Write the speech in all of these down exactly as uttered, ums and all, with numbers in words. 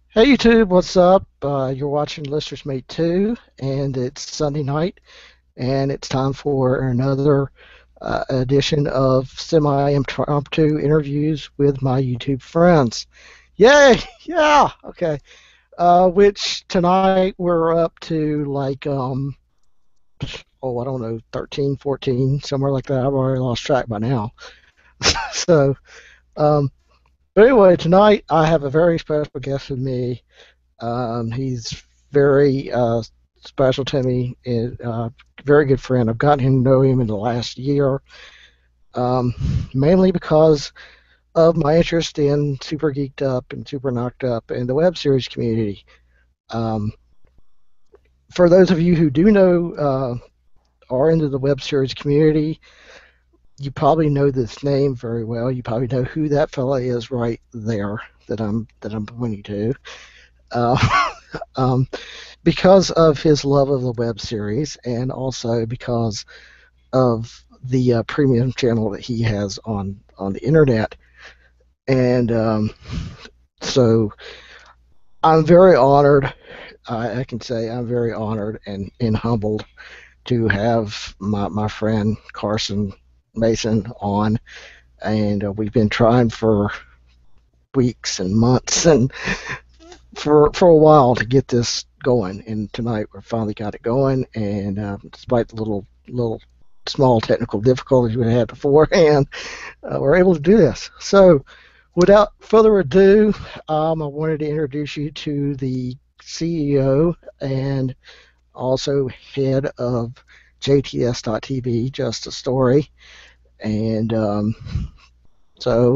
Hey YouTube, what's up? Uh, you're watching Lister's Mate two, and it's Sunday night, and it's time for another uh, edition of semi-impromptu interviews with my YouTube friends. Yay! Yeah! Okay. Uh, which tonight we're up to like, um, oh, I don't know, thirteen, fourteen, somewhere like that. I've already lost track by now. So, um, but anyway, tonight I have a very special guest with me. Um, he's very uh, special to me, and uh, very good friend. I've gotten to know him in the last year, um, mainly because of my interest in Super Geeked Up and Super Knocked Up and the web series community. Um, for those of you who do know uh, are into the web series community, you probably know this name very well. You probably know who that fella is right there that I'm that I'm pointing to. Uh, um, because of his love of the web series and also because of the uh, premium channel that he has on on the internet. And um, so I'm very honored. I, I can say I'm very honored and, and humbled to have my, my friend Carson Mason on. And uh, we've been trying for weeks and months and for for a while to get this going. And tonight we finally got it going. And uh, despite the little little small technical difficulties we had beforehand, uh, we're able to do this. So, without further ado, um, I wanted to introduce you to the C E O and also head of J T S dot T V, Just a Story. And um, so,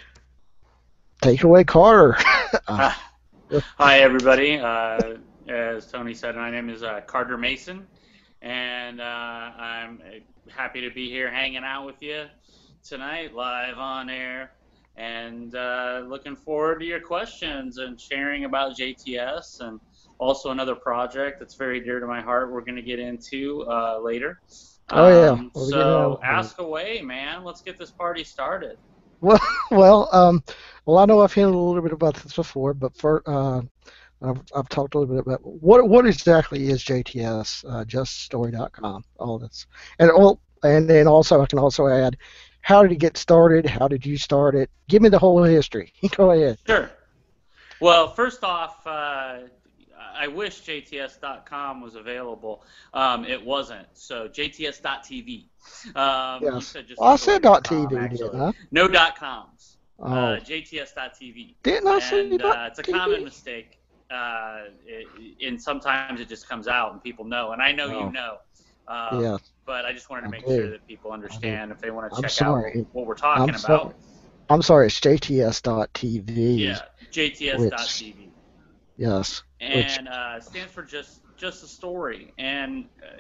take it away, Carter. uh, Uh, Hi, everybody. Uh, as Tony said, my name is uh, Carter Mason, and uh, I'm happy to be here hanging out with you tonight, live on air, and uh, looking forward to your questions and sharing about J T S and also another project that's very dear to my heart we're going to get into uh, later. oh yeah, Um, we'll be getting so out. ask away, man. Let's get this party started. Well, well, um, well, I know I've hinted a little bit about this before, but for uh, I've, I've talked a little bit about what what exactly is J T S, uh, just story dot com, all this, and all, and then also I can also add, how did it get started? How did you start it? Give me the whole history. Go ahead. Sure. Well, first off, uh, I wish J T S dot com was available. Um, it wasn't. So J T S dot T V. Um, you Yes. said just Well, a I said story dot dot com, .tv, didn't actually. I? No dot coms. Uh, Oh, J T S dot T V. didn't I say And dot uh, it's a common .tv? mistake. Uh, it, and sometimes it just comes out and people know. And I know you Oh, know. Um, yeah, but I just wanted to I make sure do. that people I do. understand if they want to I'm check out what, sorry. what we're I'm talking sorry. about. I'm sorry. It's J T S dot T V, Yeah, J T S dot which T V. yes, which And uh, stands for just just a story. And uh,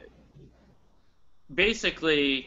basically,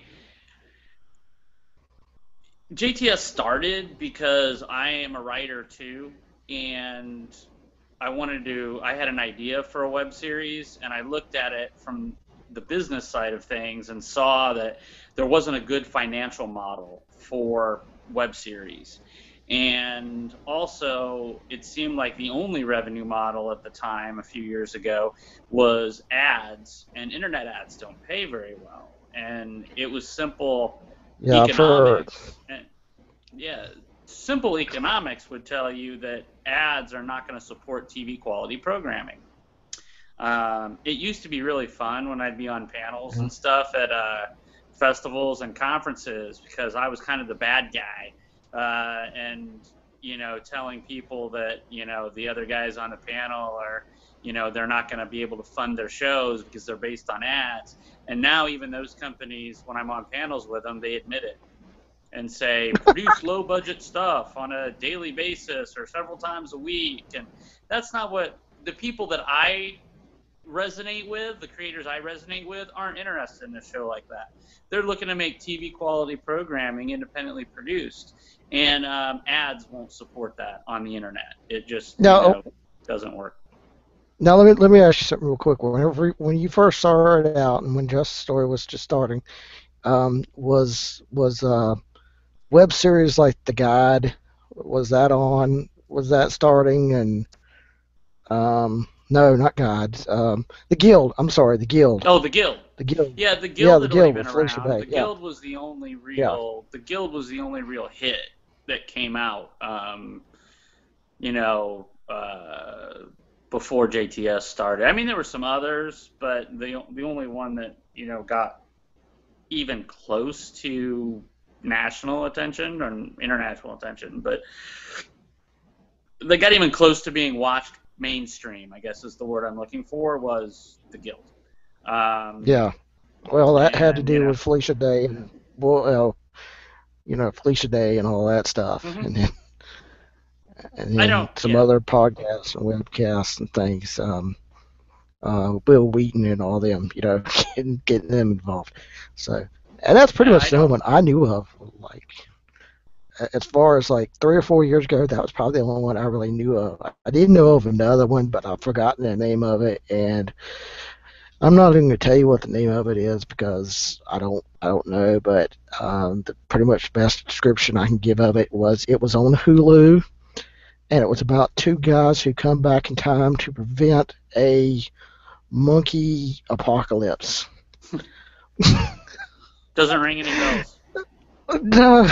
J T S started because I am a writer too, and I wanted to. I had an idea for a web series, and I looked at it from the business side of things and saw that there wasn't a good financial model for web series. And also, it seemed like the only revenue model at the time, a few years ago, was ads, and internet ads don't pay very well. And it was simple yeah for economics. And yeah, simple economics would tell you that ads are not going to support T V quality programming. Um, it used to be really fun when I'd be on panels and stuff at uh, festivals and conferences because I was kind of the bad guy, uh, and you know, telling people that you know the other guys on the panel are, you know, they're not going to be able to fund their shows because they're based on ads. And now even those companies, when I'm on panels with them, they admit it and say produce low budget stuff on a daily basis or several times a week. And that's not what the people that I resonate with, the creators I resonate with, aren't interested in a show like that. They're looking to make T V quality programming independently produced, and um, ads won't support that on the internet. It just, you now. know, doesn't work. Now let me let me ask you something real quick. Whenever when you first started out and when Just Story was just starting, um, was was uh, web series like The Guide, was that on? Was that starting? And Um, no, not Gods. Um, the Guild. I'm sorry, the Guild. Oh, the Guild. The Guild. Yeah, the Yeah, Guild the had already Guild been with Felicia around. Day. The Yeah, Guild was the only yeah, real. The Guild was the only real hit that came out. Um, you know, uh, before J T S started. I mean, there were some others, but the the only one that you know got even close to national attention or international attention, but they got even close to being watched mainstream, I guess is the word I'm looking for, was the Guild. Um, yeah. Well, that had to and, you do know, with Felicia Day and well, you know, Felicia Day and all that stuff, mm-hmm. and then and I then don't, some yeah. other podcasts and webcasts and things. Um, uh, Will Wheaton and all them, you know, getting, getting them involved. So, and that's pretty Yeah, much I the only don't, one I knew of. Like, as far as like three or four years ago, that was probably the only one I really knew of. I didn't know of another one, but I've forgotten the name of it, and I'm not even going to tell you what the name of it is because I don't, I don't know. But um, the pretty much best description I can give of it was it was on Hulu, and it was about two guys who come back in time to prevent a monkey apocalypse. doesn't ring any bells. No.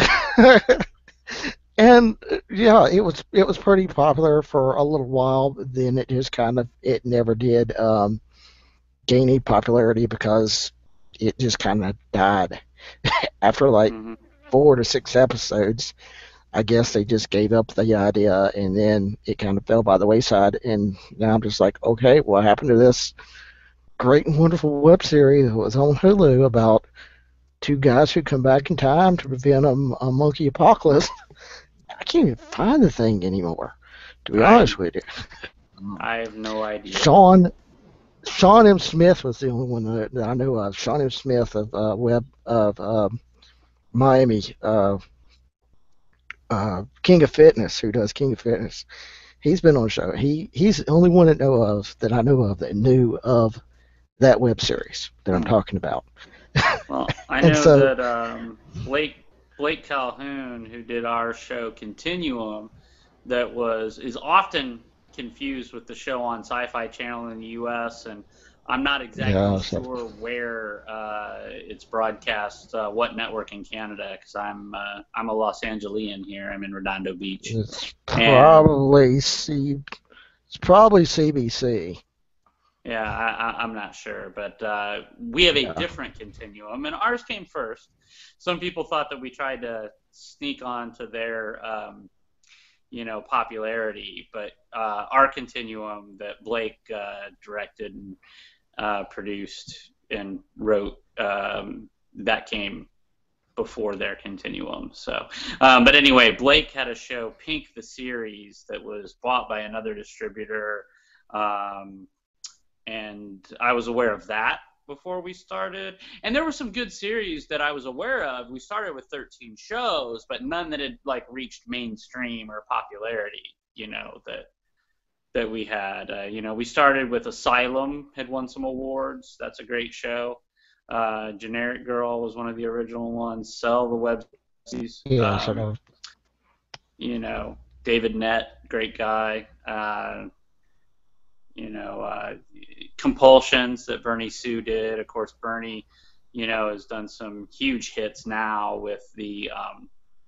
And yeah, it was it was pretty popular for a little while, but then it just kind of it never did um, gain any popularity because it just kind of died after like Mm-hmm. four to six episodes. I guess they just gave up the idea, and then it kind of fell by the wayside. And now I'm just like, okay, what happened to this great and wonderful web series that was on Hulu about two guys who come back in time to prevent a, a monkey apocalypse? I can't even find the thing anymore, to be I, honest with you. I have no idea. Sean Sean M. Smith was the only one that, that I knew of. Sean M. Smith of uh, Web of um Miami, uh, uh, King of Fitness, who does King of Fitness. He's been on the show. He he's the only one that know of that I know of that knew of that web series that I'm Hmm. talking about. Well, I And know so, that um, Blake Blake Calhoun, who did our show Continuum, that was is often confused with the show on Sci-Fi Channel in the U S, and I'm not exactly yeah, so sure where uh, it's broadcast, uh, what network in Canada, because I'm uh, I'm a Los Angelian here. I'm in Redondo Beach, it's and probably C. It's probably C B C. yeah, I, I, I'm not sure, but uh, we have a Yeah. different Continuum, and ours came first. Some people thought that we tried to sneak on to their um, you know, popularity, but uh, our Continuum that Blake uh, directed and uh, produced and wrote, um, that came before their Continuum. So, um, but anyway, Blake had a show, Pink the Series, that was bought by another distributor, um, and I was aware of that before we started. And there were some good series that I was aware of. We started with thirteen shows, but none that had like reached mainstream or popularity, you know, that that we had. Uh, you know, we started with Asylum, had won some awards. That's a great show. Uh, Generic Girl was one of the original ones. Cell, the web series. Yeah, so Um, you know, David Nett, great guy. Uh, you know, uh, Compulsions that Bernie Sue did. Of course, Bernie, you know, has done some huge hits now with the, um,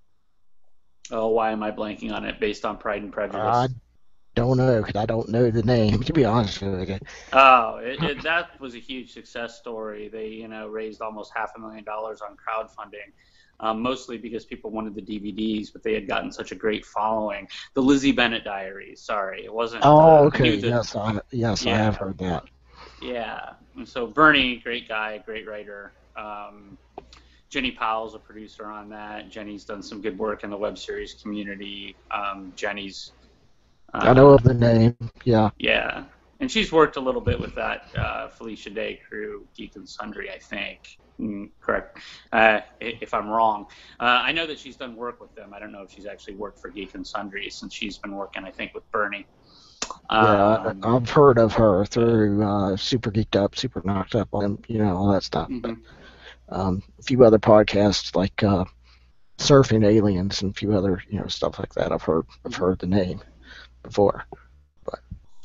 oh, why am I blanking on it? Based on Pride and I Prejudice. don't know because I don't know the name, to be honest with you. Oh, it, it, that was a huge success story. They, you know, raised almost half a million dollars on crowdfunding, um, mostly because people wanted the D V Ds, but they had gotten such a great following. The Lizzie Bennett Diaries. Sorry, it wasn't. Oh, Uh, I okay. knew that. Yes, I yes I have Yeah, heard that. yeah. And so Bernie, great guy, great writer. Um, Jenny Powell's a producer on that. Jenny's done some good work in the web series community. Um, Jenny's, I know uh, of the name. Yeah. yeah, and she's worked a little bit with that uh, Felicia Day crew, Geek and Sundry, I think. Mm, correct, uh, if I'm wrong. Uh, I know that she's done work with them. I don't know if she's actually worked for Geek and Sundry since she's been working, I think, with Bernie. Yeah, Um, I've heard of her but, through uh, Super Geeked Up, Super Knocked Up, on you know all that stuff. But mm-hmm. um, a few other podcasts like uh, Surfing Aliens and a few other you know stuff like that. I've heard I've Mm-hmm. heard the name before. But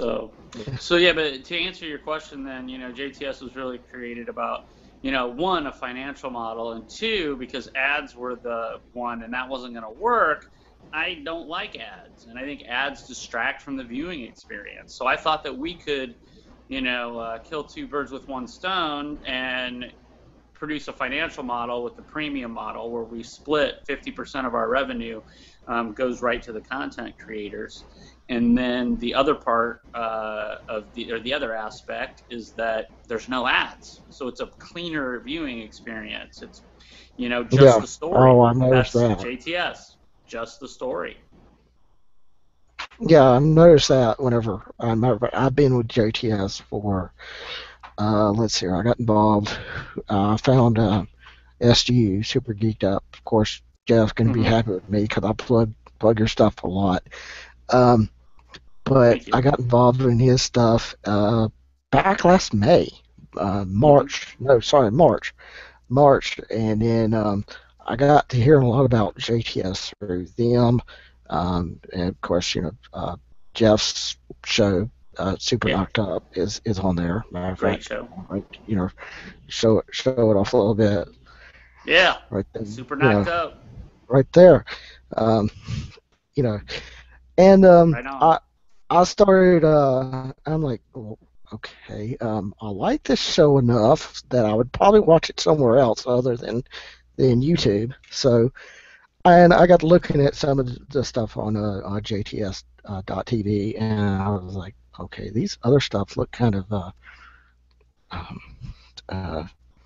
So, so yeah, but to answer your question, then you know, J T S was really created about, you know, one, a financial model, and two, because ads were the one, and that wasn't going to work. I don't like ads, and I think ads distract from the viewing experience. So I thought that we could, you know, uh, kill two birds with one stone and produce a financial model with the premium model where we split fifty percent of our revenue um, goes right to the content creators. And then the other part uh, of the, or the other aspect is that there's no ads. So it's a cleaner viewing experience. It's, you know, just Yeah. the story. Oh, I noticed That's that. J T S, just the story. Yeah, I noticed that whenever I remember I've been with J T S for uh, let's see, I got involved. I uh, found uh, S G U, Super Geeked Up. Of course, Jeff's gonna be Mm-hmm. happy with me because I plug plug your stuff a lot. Um, but Thank you. I got involved in his stuff uh, back last May, uh, March. Mm-hmm. No, sorry, March, March, and then um, I got to hear a lot about J T S through them, um, and of course, you know, uh, Jeff's show, uh, Super Yeah. Knocked Up, is is on there. Matter of Great fact, show. right, you know, show it show it off a little bit, Yeah. right there, Super you know, knocked up. right there, um, you know, and um, Right on. I I started. Uh, I'm like, well, okay, um, I like this show enough that I would probably watch it somewhere else other than than YouTube. So, and I got looking at some of the, the stuff on uh, uh, J T S uh, dot T V, and I was like, okay, these other stuff look kind of uh, um, uh,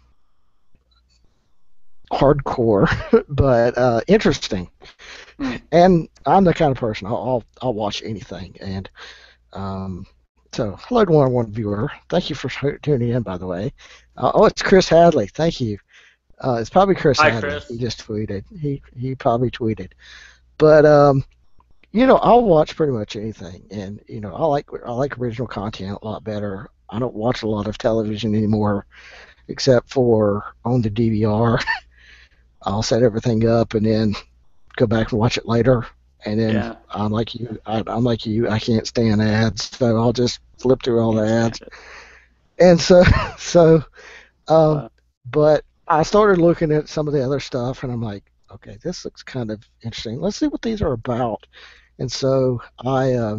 hardcore, but uh, interesting. Mm. And I'm the kind of person I'll I'll, I'll watch anything. And um, so, hello to one one viewer. Thank you for tuning in, by the way. Uh, oh, it's Chris Hadley. Thank you. Uh, it's probably Chris Hi, Hadley. Chris. He just tweeted. He he probably tweeted. But um, you know, I'll watch pretty much anything, and you know, I like I like original content a lot better. I don't watch a lot of television anymore, except for on the D V R. I'll set everything up and then go back and watch it later. And then Yeah. I'm like you. I, I'm like you. I can't stand ads, so I'll just flip through all the ads. And so, so, um, Wow. but I started looking at some of the other stuff, and I'm like, okay, this looks kind of interesting. Let's see what these are about. And so I, um,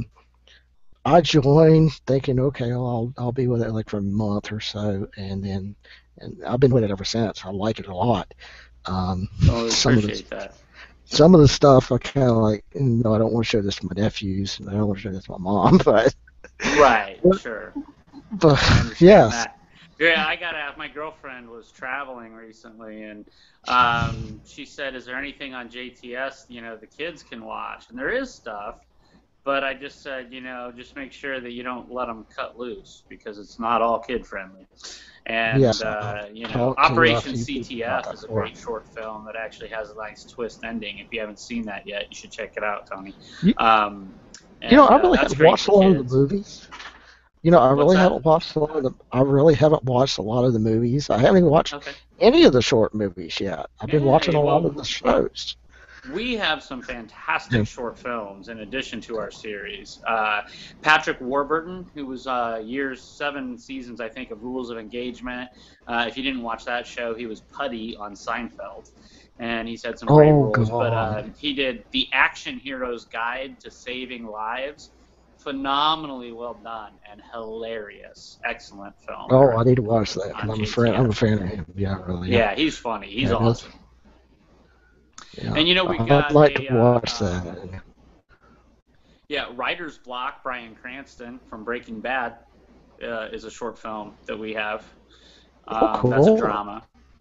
I joined, thinking, okay, well, I'll I'll be with it like for a month or so, and then, and I've been with it ever since. I like it a lot. Um, Oh, I some of the appreciate that. some of the stuff I kind of like. No, I don't want to show this to my nephews, and I don't want to show this to my mom, but Right, sure. but I understand yes, that. Yeah, I got to ask. My girlfriend was traveling recently, and um, she said, "Is there anything on J T S, you know, the kids can watch?" And there is stuff, but I just said, you know, just make sure that you don't let them cut loose because it's not all kid friendly. And yes, uh, you know, talk to a Operation few people about C T F that is a before. great short film that actually has a nice twist ending. If you haven't seen that yet, you should check it out, Tony. You, Um, and you know, I uh, really that's haven't great watched for a lot of the kids. movies. You know, I What's really that? haven't watched a lot of the. I really haven't watched a lot of the movies. I haven't even watched Okay. any of the short movies yet. I've been watching Hey, a lot well, of the shows. we have some fantastic short films in addition to our series. Uh, Patrick Warburton, who was uh, years seven seasons, I think, of Rules of Engagement. Uh, if you didn't watch that show, he was Putty on Seinfeld, and he's had some great Oh roles. But uh, God! he did The Action Hero's Guide to Saving Lives. Phenomenally well done and hilarious. Excellent film. Oh, I need to watch that. On I'm a friend. I'm a J T S. fan of him. Yeah, really. Yeah, Yeah, he's funny. He's yeah, awesome. yeah. And you know, we I'd got like a to watch uh, that. yeah, Writer's Block. Bryan Cranston from Breaking Bad uh, is a short film that we have. Um, Oh, cool. That's a drama.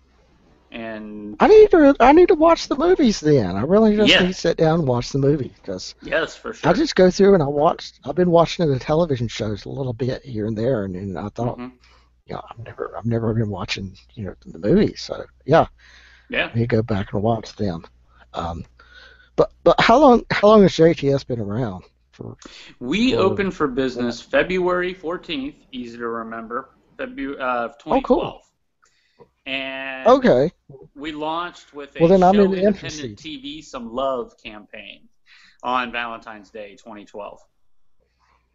And I need to. I need to watch the movies then. I really just yeah, need to sit down and watch the movie because yes, for sure. I just go through and I watch. I've been watching the television shows a little bit here and there, and, and I thought, hmm you know, I've never, I've never been watching, you know, the movies. So yeah, Yeah. I need to go back and watch them. Um, but but how long how long has J T S been around? For, We for opened for business February fourteenth, easy to remember, February uh, oh, twenty twelve. cool. And Okay. we launched with a Well, then I'm Show in the infancy. Independent T V Some Love campaign on Valentine's Day twenty twelve.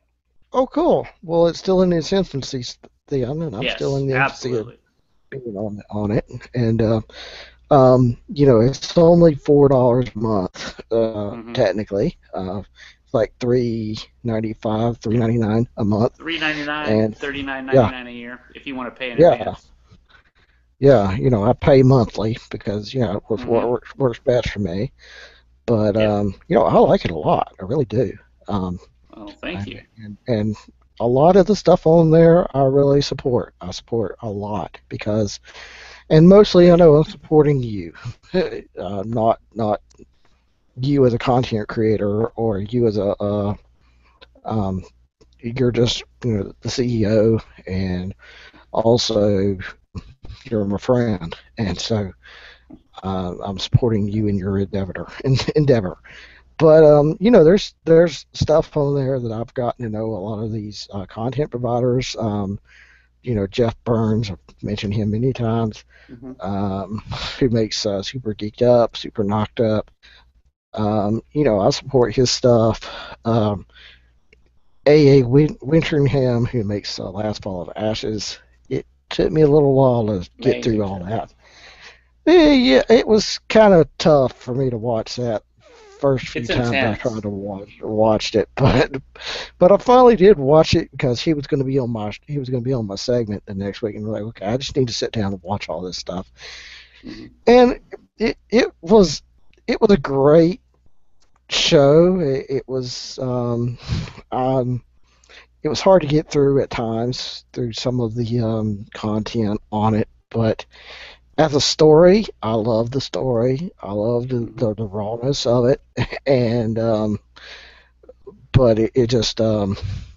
Oh, cool. Well, it's still in its infancy, then, and I'm still Yes, in the infancy of absolutely. being on on it. And uh, um, you know, it's only four dollars a month, uh, Mm-hmm. technically. Uh, it's like three ninety five, three ninety nine a month, Three ninety nine, and thirty nine ninety yeah, nine a year if you want to pay in yeah, advance. yeah. You know, I pay monthly because you know it was what Mm-hmm. works, works best for me. But Yep. um, you know, I like it a lot. I really do. Um, Well, thank and, you. and and a lot of the stuff on there I really support. I support a lot because, and mostly I Great. know I'm supporting you, uh, not not you as a content creator or you as a uh, um, you're just you know the C E O and also you're my friend, and so uh, I'm supporting you in your endeavor. endeavor. But um, you know, there's there's stuff on there that I've gotten to know a lot of these uh, content providers. Um, you know, Jeff Burns, I've mentioned him many times. Mm-hmm. Um, who makes uh, Super Geeked Up, Super Knocked Up. Um, you know, I support his stuff. Um, A A Win- Winteringham, who makes uh, Last Fall of Ashes. It took me a little while to get through Amazing all show. that. Eh, yeah, it was kind of tough for me to watch that first few It's times I tried intense. to watch watched it, but but I finally did watch it because he was going to be on my he was going to be on my segment the next week, and I'm like, okay, I just need to sit down and watch all this stuff, Mm-hmm. and it it was it was a great show. It, it was um um it was hard to get through at times through some of the um content on it, but as a story, I love the story. I love the, Mm-hmm. the, the rawness of it, and um, but it, it just um,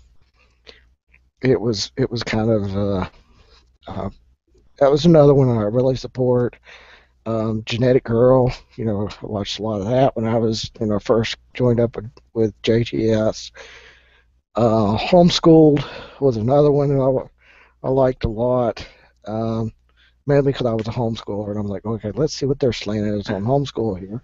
it was it was kind of uh, uh, that was another one I really support. Um, Genetic Girl, you know, I watched a lot of that when I was you know first joined up with, with J T S. Uh, Homeschooled was another one that I, I liked a lot. Um, mainly because I was a homeschooler, and I was like, okay, let's see what their slant is on homeschool here.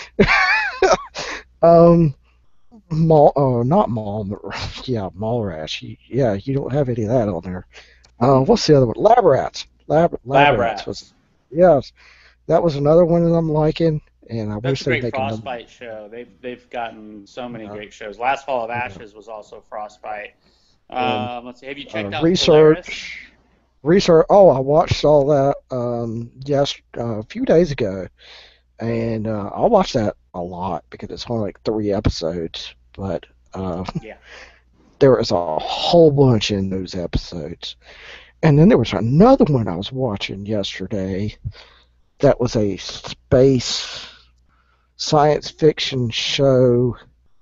um, Mall, oh, not Mall, yeah, Mallrats. Yeah, you don't have any of that on there. Uh, Mm-hmm. what's the other one? Lab Rats. Lab Lab Lab Rats was, Rats. yes, that was another one that I'm liking, and I That's wish a they'd great make another. Frostbite show. They've they've gotten so many Uh, great shows. Last Fall of yeah. Ashes was also Frostbite. And Um, let's see. Have you uh, checked out Polaris? research, research. Oh, I watched all that um yes uh, a few days ago, and uh, I watched that a lot because it's only like three episodes, but uh, Yeah. there was a whole bunch in those episodes. And then there was another one I was watching yesterday that was a space science fiction show.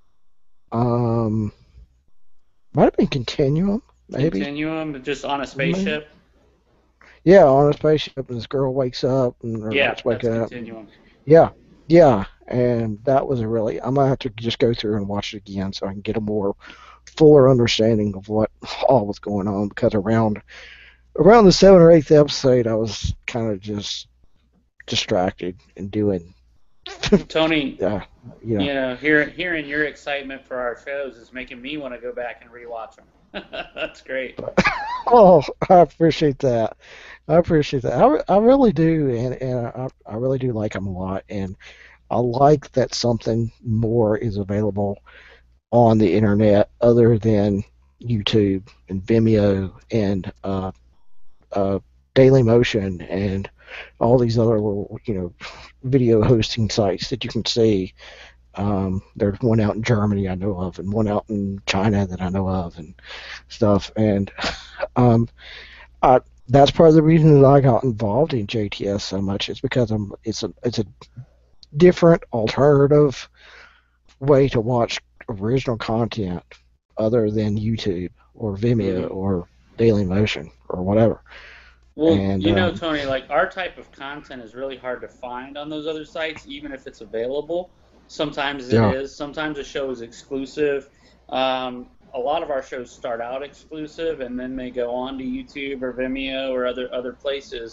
Um, might have been Continuum, maybe. Continuum, just on a Maybe. spaceship. Yeah, on a spaceship, and this girl wakes up, and or Yeah, it's waking that's up. And, Continuum. yeah, yeah, and that was a really. I might have to just go through and watch it again so I can get a more fuller understanding of what all was going on because around around the seventh or eighth episode, I was kind of just distracted and doing Tony, yeah, you know. you know, hearing hearing your excitement for our shows is making me want to go back and rewatch them. That's great. Oh, I appreciate that. I appreciate that. I, re- I really do, and and I, I really do like them a lot, and I like that something more is available on the internet other than YouTube and Vimeo and uh, uh, Daily Motion and all these other little you know video hosting sites that you can see. Um, there's one out in Germany I know of, and one out in China that I know of, and stuff. And um, I, that's part of the reason that I got involved in J T S so much. Is because I'm it's a it's a different alternative way to watch original content other than YouTube or Vimeo Hmm. or Daily Motion or whatever. Well, And you know, um, Tony, like our type of content is really hard to find on those other sites, even if it's available. Sometimes it yeah, is. Sometimes a show is exclusive. Um, a lot of our shows start out exclusive and then they go on to YouTube or Vimeo or other other places.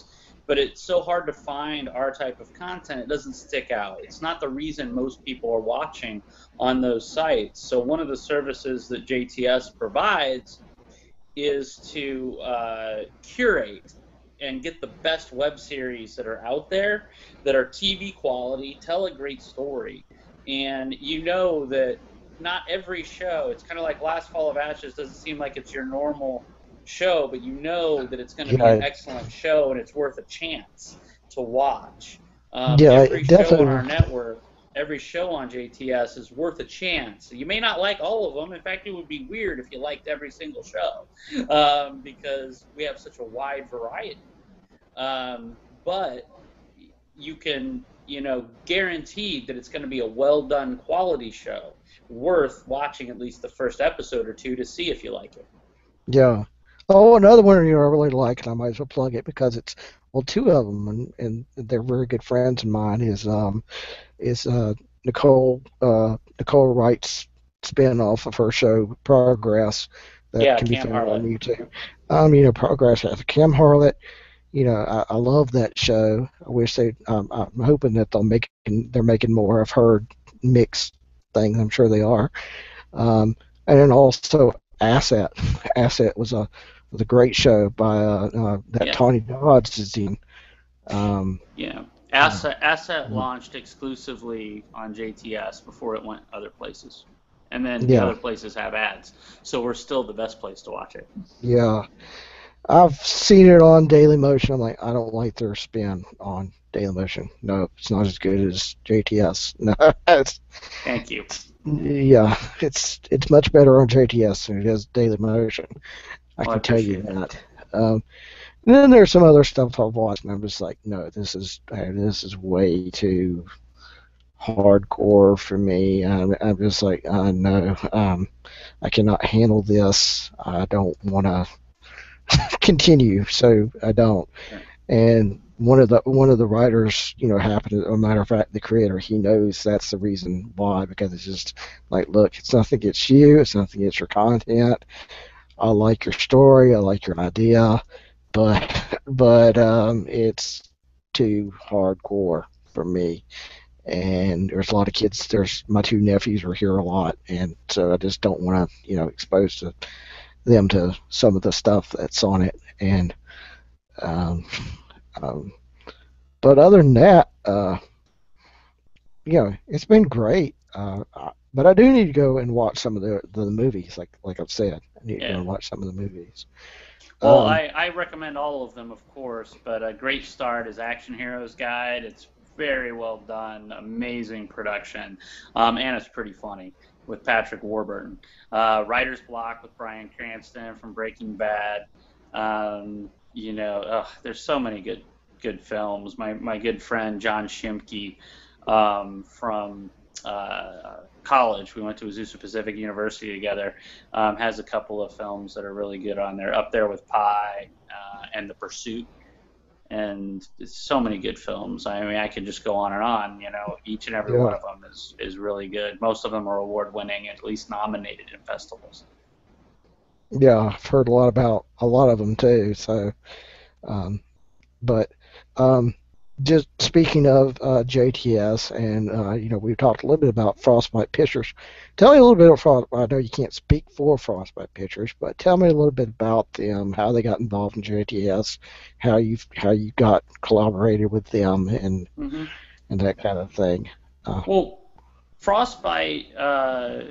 but it's so hard to find our type of content, it doesn't stick out. It's not the reason most people are watching on those sites. So one of the services that J T S provides is to uh, curate and get the best web series that are out there that are T V quality, tell a great story. And you know that not every show, it's kind of like Last Fall of Ashes, doesn't seem like it's your normal show, but you know that it's going to be an Yeah, excellent show and it's worth a chance to watch. Um, yeah, every show on our definitely. network, every show on J T S is worth a chance. You may not like all of them. In fact, it would be weird if you liked every single show, um, because we have such a wide variety. Um, but you can, you know, guarantee that it's going to be a well-done quality show, worth watching at least the first episode or two to see if you like it. Yeah. Oh, another one you know I really like, and I might as well plug it because it's well, two of them, and, and they're very good friends of mine. Is um is uh Nicole uh Nicole Wright's spin-off of her show Progress that Yeah, can be Cam found on Harlot. YouTube. Um, you know, Progress has Kim Harlot. You know, I, I love that show. I wish they. Um, I'm hoping that they'll make they're making more of her mixed things. I'm sure they are. Um, and then also Asset. Asset was a was a great show by uh, uh, that Yeah, Tawny Dodds is in. Um, yeah. uh, Asset, Asset launched exclusively on J T S before it went other places. And then the yeah, other places have ads. So we're still the best place to watch it. yeah. I've seen it on Daily Motion. I'm like, I don't like their spin on Daily Motion. No, it's not as good as J T S. No, it's, Thank you. yeah, it's it's much better on J T S than it is Daily Motion. I Well, I can tell you appreciate that. that. Um, and then there's some other stuff I've watched, and I'm just like, no, this is hey, this is way too hardcore for me. I'm, I'm just like, uh, no, um, I cannot handle this. I don't want to continue, so I don't. Sure. And one of the one of the writers, you know, happened. As a matter of fact, the creator, he knows that's the reason why, because it's just like, look, it's nothing against you, it's nothing against your content. I like your story, I like your idea, but but um, it's too hardcore for me. And there's a lot of kids. There's my two nephews are here a lot, and so I just don't want to, you know, expose to them to some of the stuff that's on it. And um, um, but other than that, uh, you know, it's been great. Uh, I, but I do need to go and watch some of the the movies. Like like I've said, I need to go Yeah. and watch some of the movies. Well, Um, I, I recommend all of them, of course, but a great start is Action Heroes Guide. It's very well done, amazing production, um, and it's pretty funny with Patrick Warburton. Uh, Writer's Block with Bryan Cranston from Breaking Bad. Um, you know, ugh, there's so many good good films. My my good friend John Shimke um, from uh, college. We went to Azusa Pacific University together. Um, has a couple of films that are really good on there. Up there with Pi uh, and The Pursuit, and it's so many good films. I mean, I could just go on and on. You know, each and every yeah, one of them is is really good. Most of them are award winning, at least nominated in festivals. yeah, I've heard a lot about a lot of them too. So, um, but um, just speaking of uh, J T S, and uh, you know, we've talked a little bit about Frostbite Pictures. Tell me a little bit of Frost. I know you can't speak for Frostbite Pictures, but tell me a little bit about them, how they got involved in J T S, how you how you got collaborated with them, and hmm and that kind of thing. Uh, Well, Frostbite uh,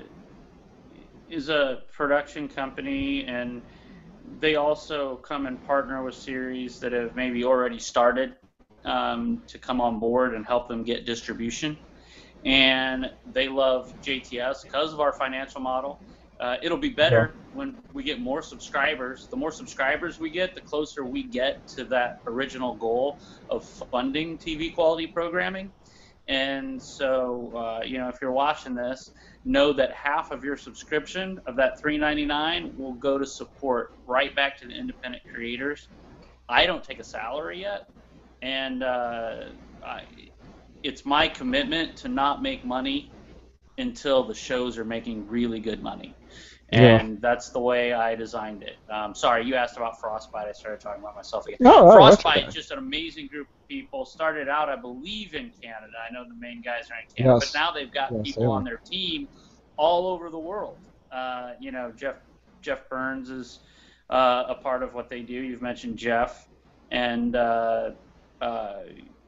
is a production company, and they also come and partner with series that have maybe already started um, to come on board and help them get distribution. And they love J T S because of our financial model. Uh, it'll be yeah, better when we get more subscribers. The more subscribers we get, the closer we get to that original goal of funding T V quality programming. And so, uh, you know, if you're watching this, know that half of your subscription of that three ninety-nine will go to support right back to the independent creators. I don't take a salary yet, and uh, I, it's my commitment to not make money until the shows are making really good money. Yeah. and that's the way I designed it. Um, sorry, you asked about Frostbite. I started talking about myself again. No, no, that's Frostbite, okay. just an amazing group of people. Started out, I believe, in Canada. I know the main guys are in Canada, but Yes. now they've got Yes, they people on are. their team all over the world. Uh, you know, Jeff Jeff Burns is uh, a part of what they do. You've mentioned Jeff, and uh, uh, uh,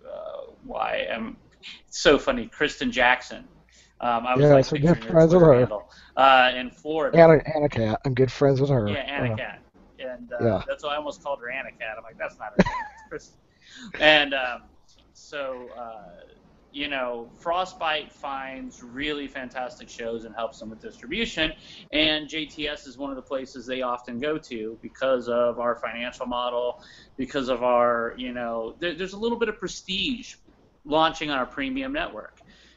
why am so funny, Kristen Jackson. Um, I was Yeah, like so good picturing her friends with Twitter her. handle uh, in Florida. Anna, Anna Cat. I'm good friends with her. Yeah, Anna Uh, Cat. And uh, yeah. that's why I almost called her Anna Cat. I'm like, that's not her name. It's Kristen. And um, so, uh, you know, Frostbite finds really fantastic shows and helps them with distribution. And J T S is one of the places they often go to because of our financial model, because of our, you know, there, there's a little bit of prestige launching on our premium network.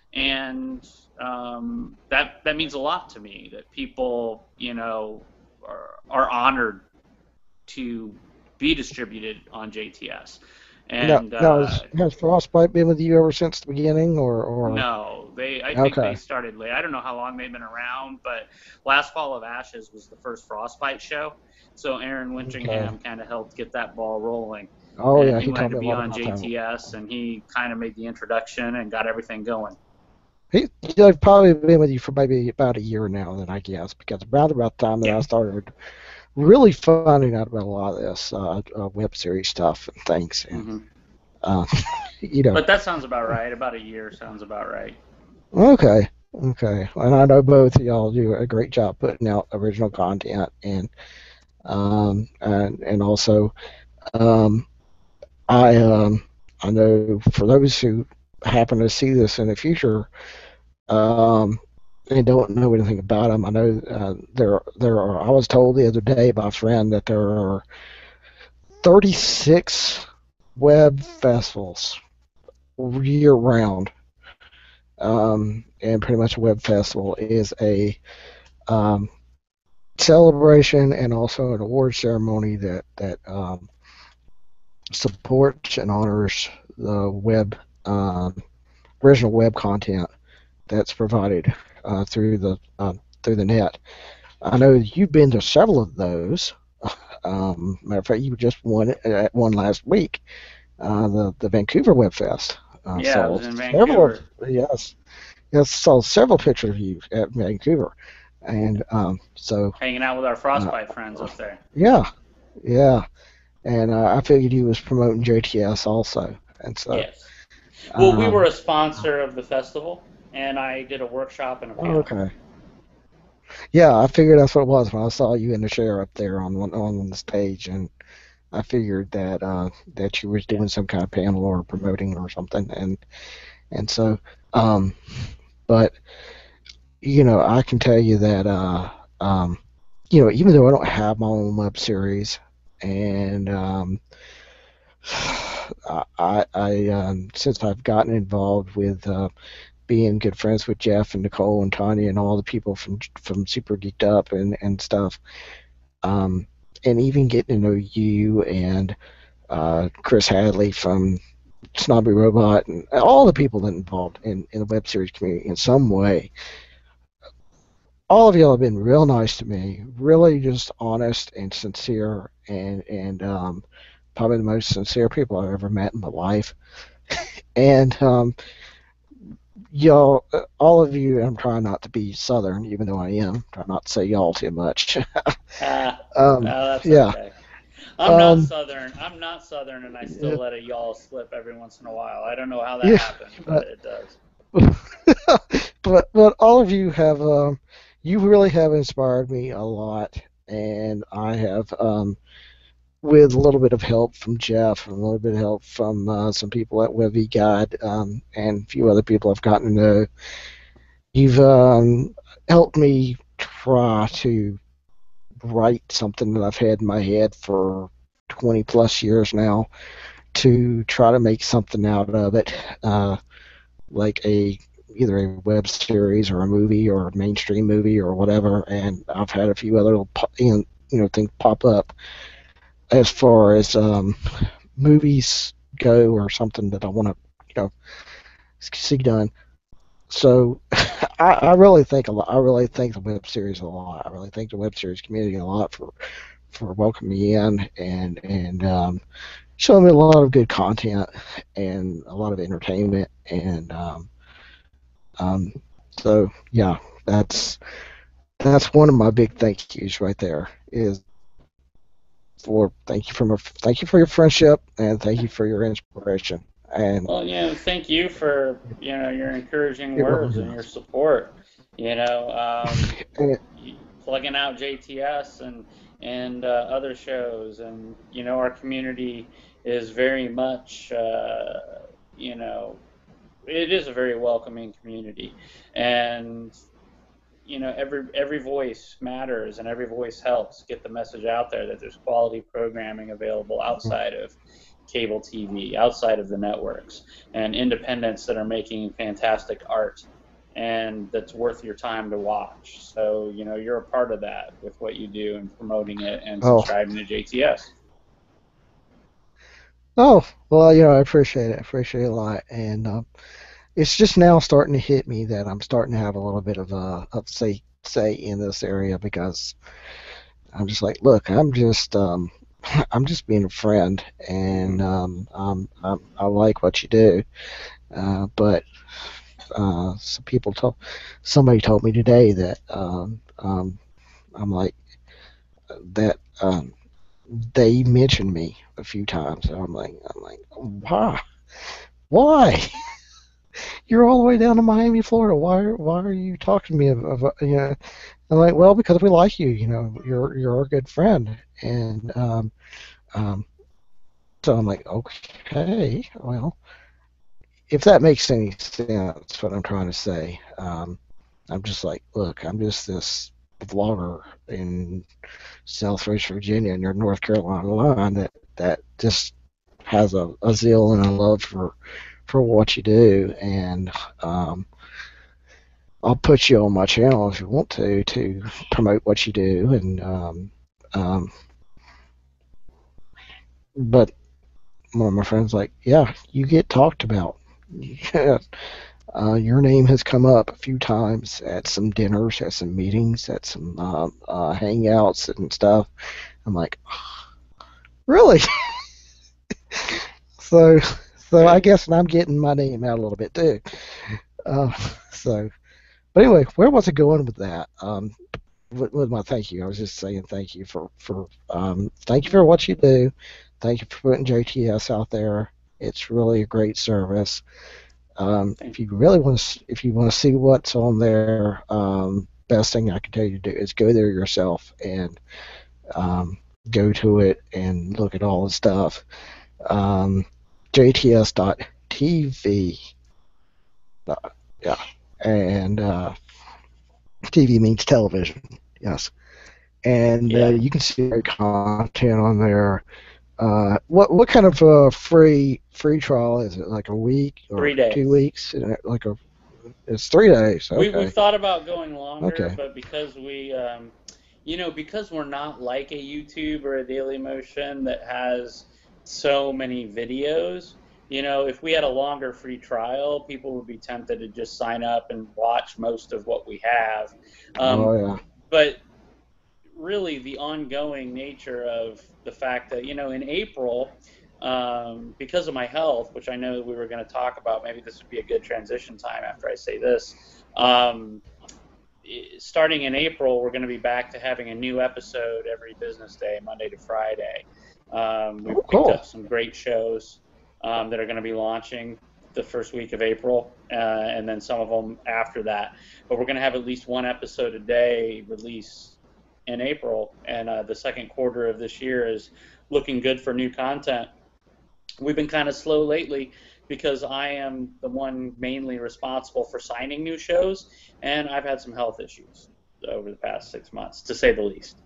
And um, that that means a lot to me, that people, you know, are, are honored to be distributed on J T S. No, And no. uh, Has, has Frostbite been with you ever since the beginning, or, or? no, they I think they Okay. started late. I don't know how long they've been around, but Last Fall of Ashes was the first Frostbite show. So Aaron Okay. Winteringham kind of helped get that ball rolling. Oh And yeah, he he wanted told to me a be lot on about that. J T S, and he kind of made the introduction and got everything going. He, he's probably been with you for maybe about a year now, then I guess, because around about the time that Yeah. I started really finding out about a lot of this uh, uh, web series stuff and things, and Mm-hmm. uh, you know. But that sounds about right. About a year sounds about right. Okay, okay, and I know both of y'all do a great job putting out original content, and um, and and also um, I um, I know for those who happen to see this in the future, um, and don't know anything about them. I know uh, there there are. I was told the other day by a friend that there are thirty-six web festivals year round, um, and pretty much a web festival is a um, celebration and also an award ceremony that that um, supports and honors the web um, original web content that's provided uh, through the uh, through the net. I know you've been to several of those. Um, matter of fact, you just won at one last week, uh, the the Vancouver Web Fest. Uh, Yeah, I saw was in several of Vancouver. yes, yes, saw several pictures of you at Vancouver, and um, so Hanging out with our uh, Frostbite friends up there. yeah, yeah, and uh, I figured you was promoting J T S also, and so Yes. Well, we were um, a sponsor of the festival, and I did a workshop and a panel. okay, yeah, I figured that's what it was when I saw you in the chair up there on one on the stage, and I figured that uh, that you was Yeah. doing some kind of panel or promoting or something, and and so, um, but you know, I can tell you that uh, um, you know, even though I don't have my own web series, and um, I, I um, since I've gotten involved with uh, being good friends with Jeff and Nicole and Tanya and all the people from from Super Geeked Up and and stuff, um, and even getting to know you and uh, Chris Hadley from Snobby Robot, and all the people that are involved in, in the web series community in some way. All of y'all have been real nice to me, really just honest and sincere, and and um, probably the most sincere people I've ever met in my life. And um, y'all, uh, all of you, I'm trying not to be Southern, even though I am. Try not to say y'all too much. Ah, um, oh, that's yeah. okay. I'm not Um, Southern. I'm not Southern, and I still yeah. let a y'all slip every once in a while. I don't know how that Yeah. happens, but But it does. but but all of you have um, you really have inspired me a lot, and I have um, with a little bit of help from Jeff and a little bit of help from uh, some people at Webby Guide um, and a few other people I've gotten to know. You've um, helped me try to write something that I've had in my head for twenty plus years now to try to make something out of it, uh, like a either a web series or a movie or a mainstream movie or whatever. And I've had a few other little, you know things pop up as far as um, movies go or something that I want to, you know, see done. So I, I really think a lot. I really think the web series a lot. I really think the web series community a lot for for welcoming me in and and um, showing me a lot of good content and a lot of entertainment and um, um, so yeah, that's that's one of my big thank yous right there. Is for thank you for my, thank you for your friendship and thank you for your inspiration and Well, you know, thank you for, you know, your encouraging it words really and your is. support. You know, um, And, y- plugging out J T S and and uh, other shows, and you know, our community is very much, uh, you know, it is a very welcoming community, and you know, every every voice matters and every voice helps get the message out there that there's quality programming available outside of cable T V, outside of the networks, and independents that are making fantastic art and that's worth your time to watch. So, you know, you're a part of that with what you do and promoting it and oh subscribing to J T S. oh well, you know, I appreciate it. I appreciate it a lot, and um, it's just now starting to hit me that I'm starting to have a little bit of a of say say in this area because I'm just like, look, I'm just um, I'm just being a friend, and Mm-hmm. um, um, um, I like what you do, uh, but uh, some people told somebody told me today that um, um, I'm like that um, they mentioned me a few times, and I'm like I'm like why why you're all the way down to Miami, Florida. Why why are you talking to me of, of you know? I'm like, well, because we like you. You know, you're you're our good friend, and um, um, so I'm like, okay, well, if that makes any sense, what I'm trying to say. Um, I'm just like, look, I'm just this vlogger in Southwest Virginia near North Carolina line that that just has a, a zeal and a love for for what you do, and um, I'll put you on my channel if you want to to promote what you do, and um, um, but one of my friends like, yeah, you get talked about. Yeah, uh, your name has come up a few times at some dinners, at some meetings, at some uh, uh, hangouts and stuff. I'm like, really? so, so I Good. guess I'm getting my name out a little bit too. Uh, so, but anyway, where was it going with that? Um, with, with my thank you, I was just saying thank you for for um, thank you for what you do. Thank you for putting J T S out there. It's really a great service. Um, Thank if you really want to, if you want to see what's on there, um, best thing I can tell you to do is go there yourself and um, go to it and look at all the stuff. Um, J T S dot T V, uh, yeah, and uh, T V means television, yes. And uh, Yeah. you can see great content on there. Uh, what what kind of uh, free free trial is it? Like a week Three or two days. weeks? Like a it's three days. We we've Okay, thought about going longer, okay. but because we, um, you know, because we're not like a YouTube or a Daily Motion that has so many videos, you know, if we had a longer free trial, people would be tempted to just sign up and watch most of what we have. Oh Um, yeah. but really the ongoing nature of the fact that, you know, in April, um, because of my health, which I know we were going to talk about, maybe this would be a good transition time after I say this. Um, Starting in April, we're going to be back to having a new episode every business day, Monday to Friday. Um, Oh we've picked cool. up some great shows um, that are going to be launching the first week of April, uh, and then some of them after that. But we're going to have at least one episode a day release in April, and uh, the second quarter of this year is looking good for new content. We've been kind of slow lately because I am the one mainly responsible for signing new shows, and I've had some health issues over the past six months, to say the least.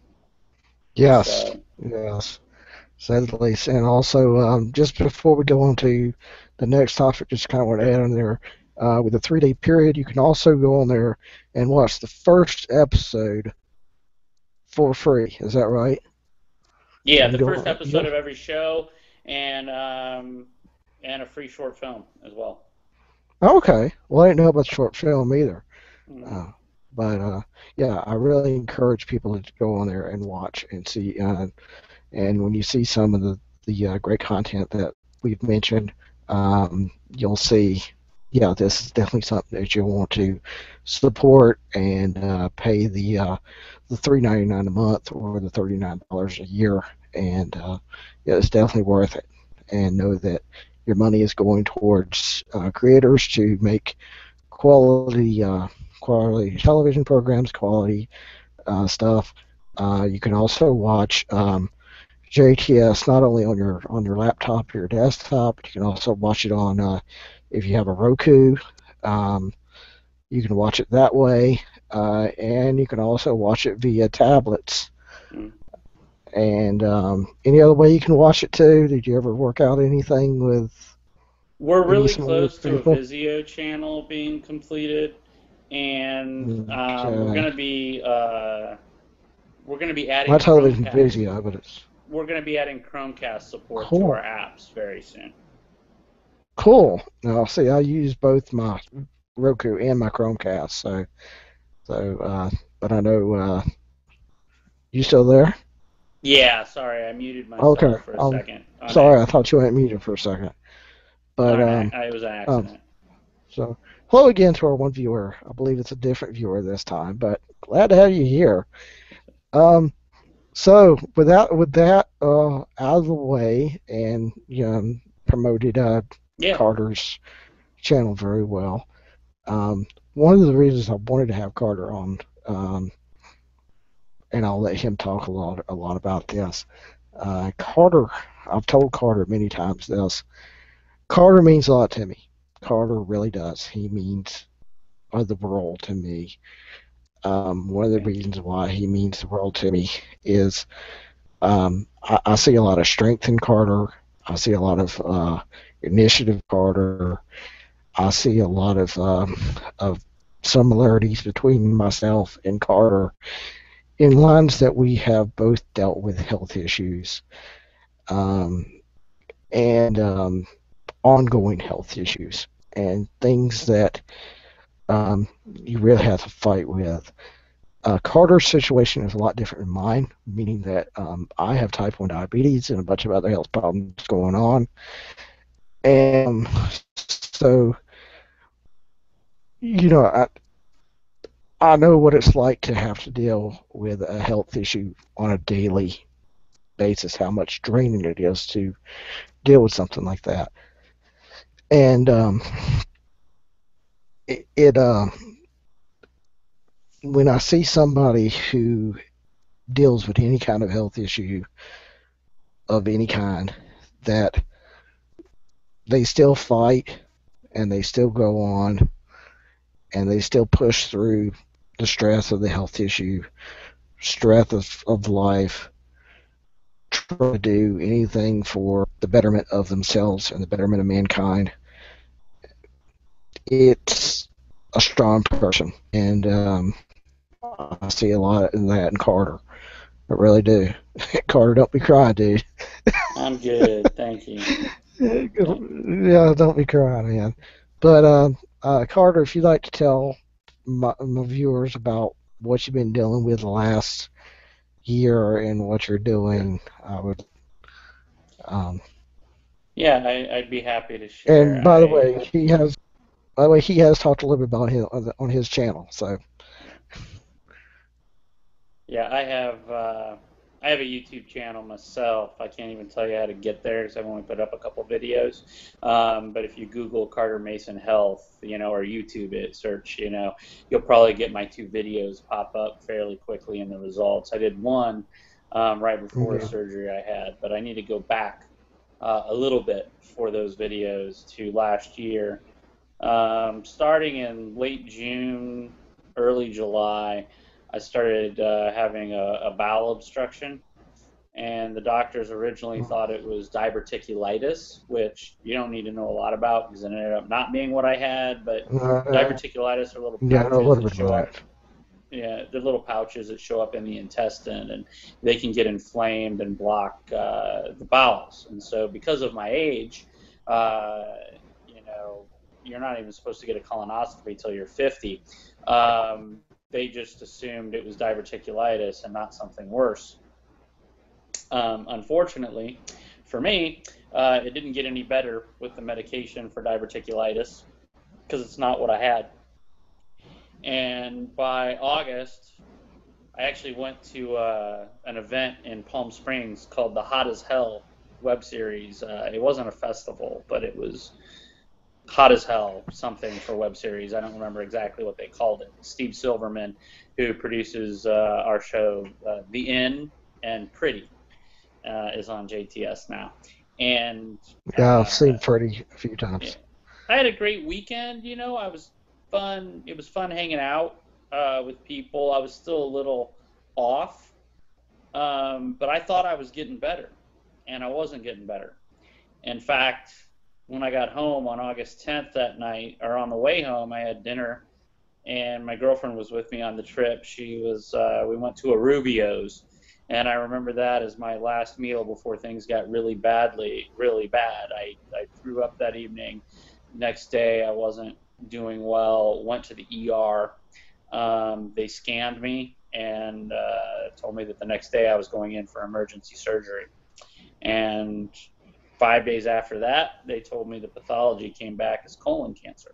Yes. So, Yes. Said the least. And also, um, just before we go on to the next topic, just kind of want to add on there. Uh, with a three-day period, you can also go on there and watch the first episode for free. Is that right? yeah, You can the go. first You episode go of every show, and um, and a free short film as well. okay. Well, I didn't know about short film either. Mm-hmm. Uh, but uh, yeah, I really encourage people to go on there and watch and see. Uh, and when you see some of the the uh, great content that we've mentioned, um, you'll see, yeah, this is definitely something that you want to support and uh, pay the uh, the three ninety nine a month or the thirty nine dollars a year, and uh, yeah, it's definitely worth it. And know that your money is going towards uh, creators to make quality uh, quality television programs, quality uh, stuff. Uh, you can also watch um, J T S not only on your on your laptop or your desktop, but you can also watch it on uh, if you have a Roku. Um, you can watch it that way, uh, and you can also watch it via tablets. Mm. And um, any other way you can watch it too? Did you ever work out anything with We're any really some of your close to a people? Vizio channel being completed, and um, we're Okay. gonna be uh, we're gonna be My adding television Chromecast. Vizio, but it's We're gonna be adding Chromecast support to our cool. apps very soon. Cool. Now, see, I use both my Roku and my Chromecast, so so. Uh, but I know uh, you still there? Yeah, sorry, I muted Okay. myself for a Um, second on sorry, I accident. thought you went muted for a second. But On a, um, it was an um, accident. so hello again to our one viewer. I believe it's a different viewer this time, but glad to have you here. Um, so without with that uh out of the way, and you know, promoted uh Yeah. Carter's channel very well. Um, one of the reasons I wanted to have Carter on, um, and I'll let him talk a lot a lot about this. Uh, Carter, I've told Carter many times this. Carter means a lot to me. Carter really does. He means uh, the world to me. Um, one of the Thank you. reasons why he means the world to me is um, I, I see a lot of strength in Carter. I see a lot of uh, initiative, Carter. I see a lot of um, of similarities between myself and Carter in lines that we have both dealt with health issues um, and um, ongoing health issues and things that um, you really have to fight with. Uh, Carter's situation is a lot different than mine, meaning that um, I have type one diabetes and a bunch of other health problems going on. And so, you know, I, I know what it's like to have to deal with a health issue on a daily basis, how much draining it is to deal with something like that. And um, it, it uh, when I see somebody who deals with any kind of health issue of any kind, that they still fight and they still go on and they still push through the stress of the health issue, stress of, of life, try to do anything for the betterment of themselves and the betterment of mankind. It's a strong person, and um, I see a lot in that in Carter. I really do. Carter, don't be crying, dude. I'm good. Thank you. Thank Yeah, don't be crying, man. But um, uh, Carter, if you'd like to tell my, my viewers about what you've been dealing with the last year and what you're doing, I would. Um, Yeah, I, I'd be happy to share. and by the I way, he has. By the way, he has talked a little bit about his on his channel. So Yeah, I have uh, I have a YouTube channel myself. I can't even tell you how to get there because I've only put up a couple videos. Um, but if you Google Carter Mason Health, you know, or YouTube it, search, you know, you'll probably get my two videos pop up fairly quickly in the results. I did one um, right before a yeah, surgery I had, but I need to go back uh, a little bit for those videos to last year. Um, starting in late June, early July, I started uh, having a, a bowel obstruction, and the doctors originally thought it was diverticulitis, which you don't need to know a lot about because it ended up not being what I had. But uh, diverticulitis are little yeah, I know a pouches little that bit show about up. that. Yeah, they're little pouches that show up in the intestine, and they can get inflamed and block uh, the bowels. And so, because of my age, uh, you know, you're not even supposed to get a colonoscopy till you're fifty. Um, they just assumed it was diverticulitis and not something worse. Um, unfortunately, for me, uh, it didn't get any better with the medication for diverticulitis because it's not what I had. And by August, I actually went to uh, an event in Palm Springs called the Hot as Hell web series. Uh, it wasn't a festival, but it was Hot as Hell something for web series. I don't remember exactly what they called it. Steve Silverman, who produces uh, our show, uh, The Inn and Pretty, uh, is on J T S now. And Yeah, uh, I've seen Pretty a few times. yeah, I had a great weekend. You know, I was fun. It was fun hanging out uh, with people. I was still a little off, um, but I thought I was getting better, and I wasn't getting better. In fact, when I got home on August tenth that night, or on the way home, I had dinner, and my girlfriend was with me on the trip. She was. Uh, we went to a Rubio's, and I remember that as my last meal before things got really badly, really bad. I, I threw up that evening. Next day, I wasn't doing well. Went to the E R. Um, they scanned me and uh, told me that the next day I was going in for emergency surgery. And five days after that, they told me the pathology came back as colon cancer,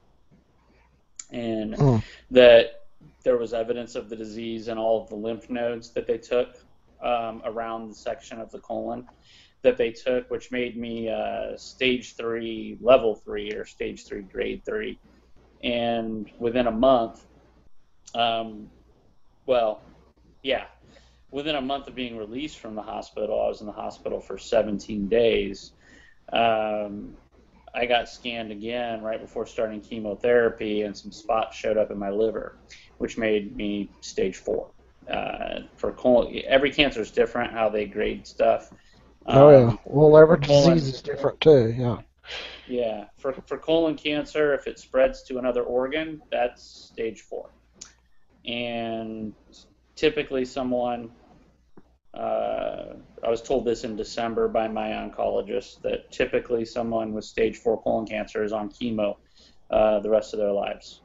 and Mm. that there was evidence of the disease in all of the lymph nodes that they took um, around the section of the colon that they took, which made me uh, stage three, level three, or stage three, grade three. And within a month, um, well, yeah, within a month of being released from the hospital, I was in the hospital for seventeen days. Um, I got scanned again right before starting chemotherapy, and some spots showed up in my liver, which made me stage four. Uh, for colon, every cancer is different how they grade stuff. Um, Oh yeah. Well, every colon, disease is different too. Yeah. yeah, for for colon cancer, if it spreads to another organ, that's stage four. And typically, someone Uh, I was told this in December by my oncologist, that typically someone with stage four colon cancer is on chemo uh, the rest of their lives.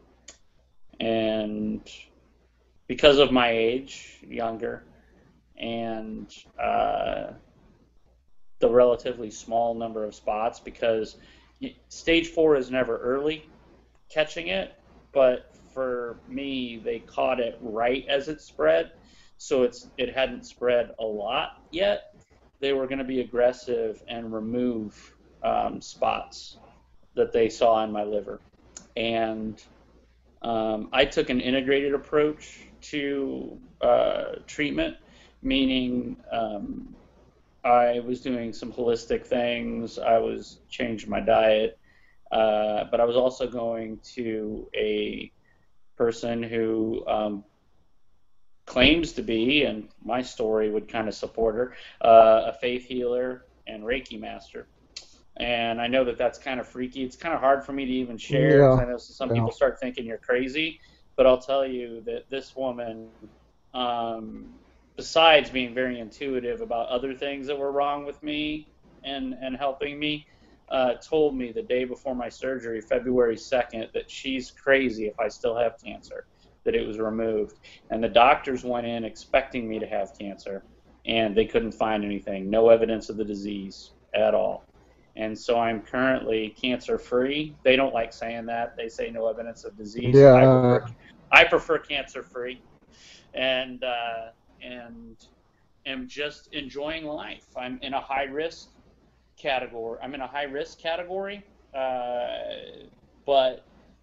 And because of my age, younger, and uh, the relatively small number of spots, because stage four is never early catching it, but for me, they caught it right as it spread. So it's it hadn't spread a lot yet. They were going to be aggressive and remove um, spots that they saw in my liver. And um, I took an integrated approach to uh, treatment, meaning um, I was doing some holistic things. I was changing my diet, uh, but I was also going to a person who um, claims to be, and my story would kind of support her, uh, a faith healer and Reiki master. And I know that that's kind of freaky. It's kind of hard for me to even share because Yeah. I know some Yeah. people start thinking you're crazy. But I'll tell you that this woman, um, besides being very intuitive about other things that were wrong with me and, and helping me, uh, told me the day before my surgery, February second, that she's crazy if I still have cancer, that it was removed. And the doctors went in expecting me to have cancer, and they couldn't find anything, no evidence of the disease at all. And so I'm currently cancer-free. They don't like saying that. They say no evidence of disease. Yeah. I prefer, I prefer cancer-free, and uh, and am just enjoying life. I'm in a high-risk category. I'm in a high-risk category, uh, but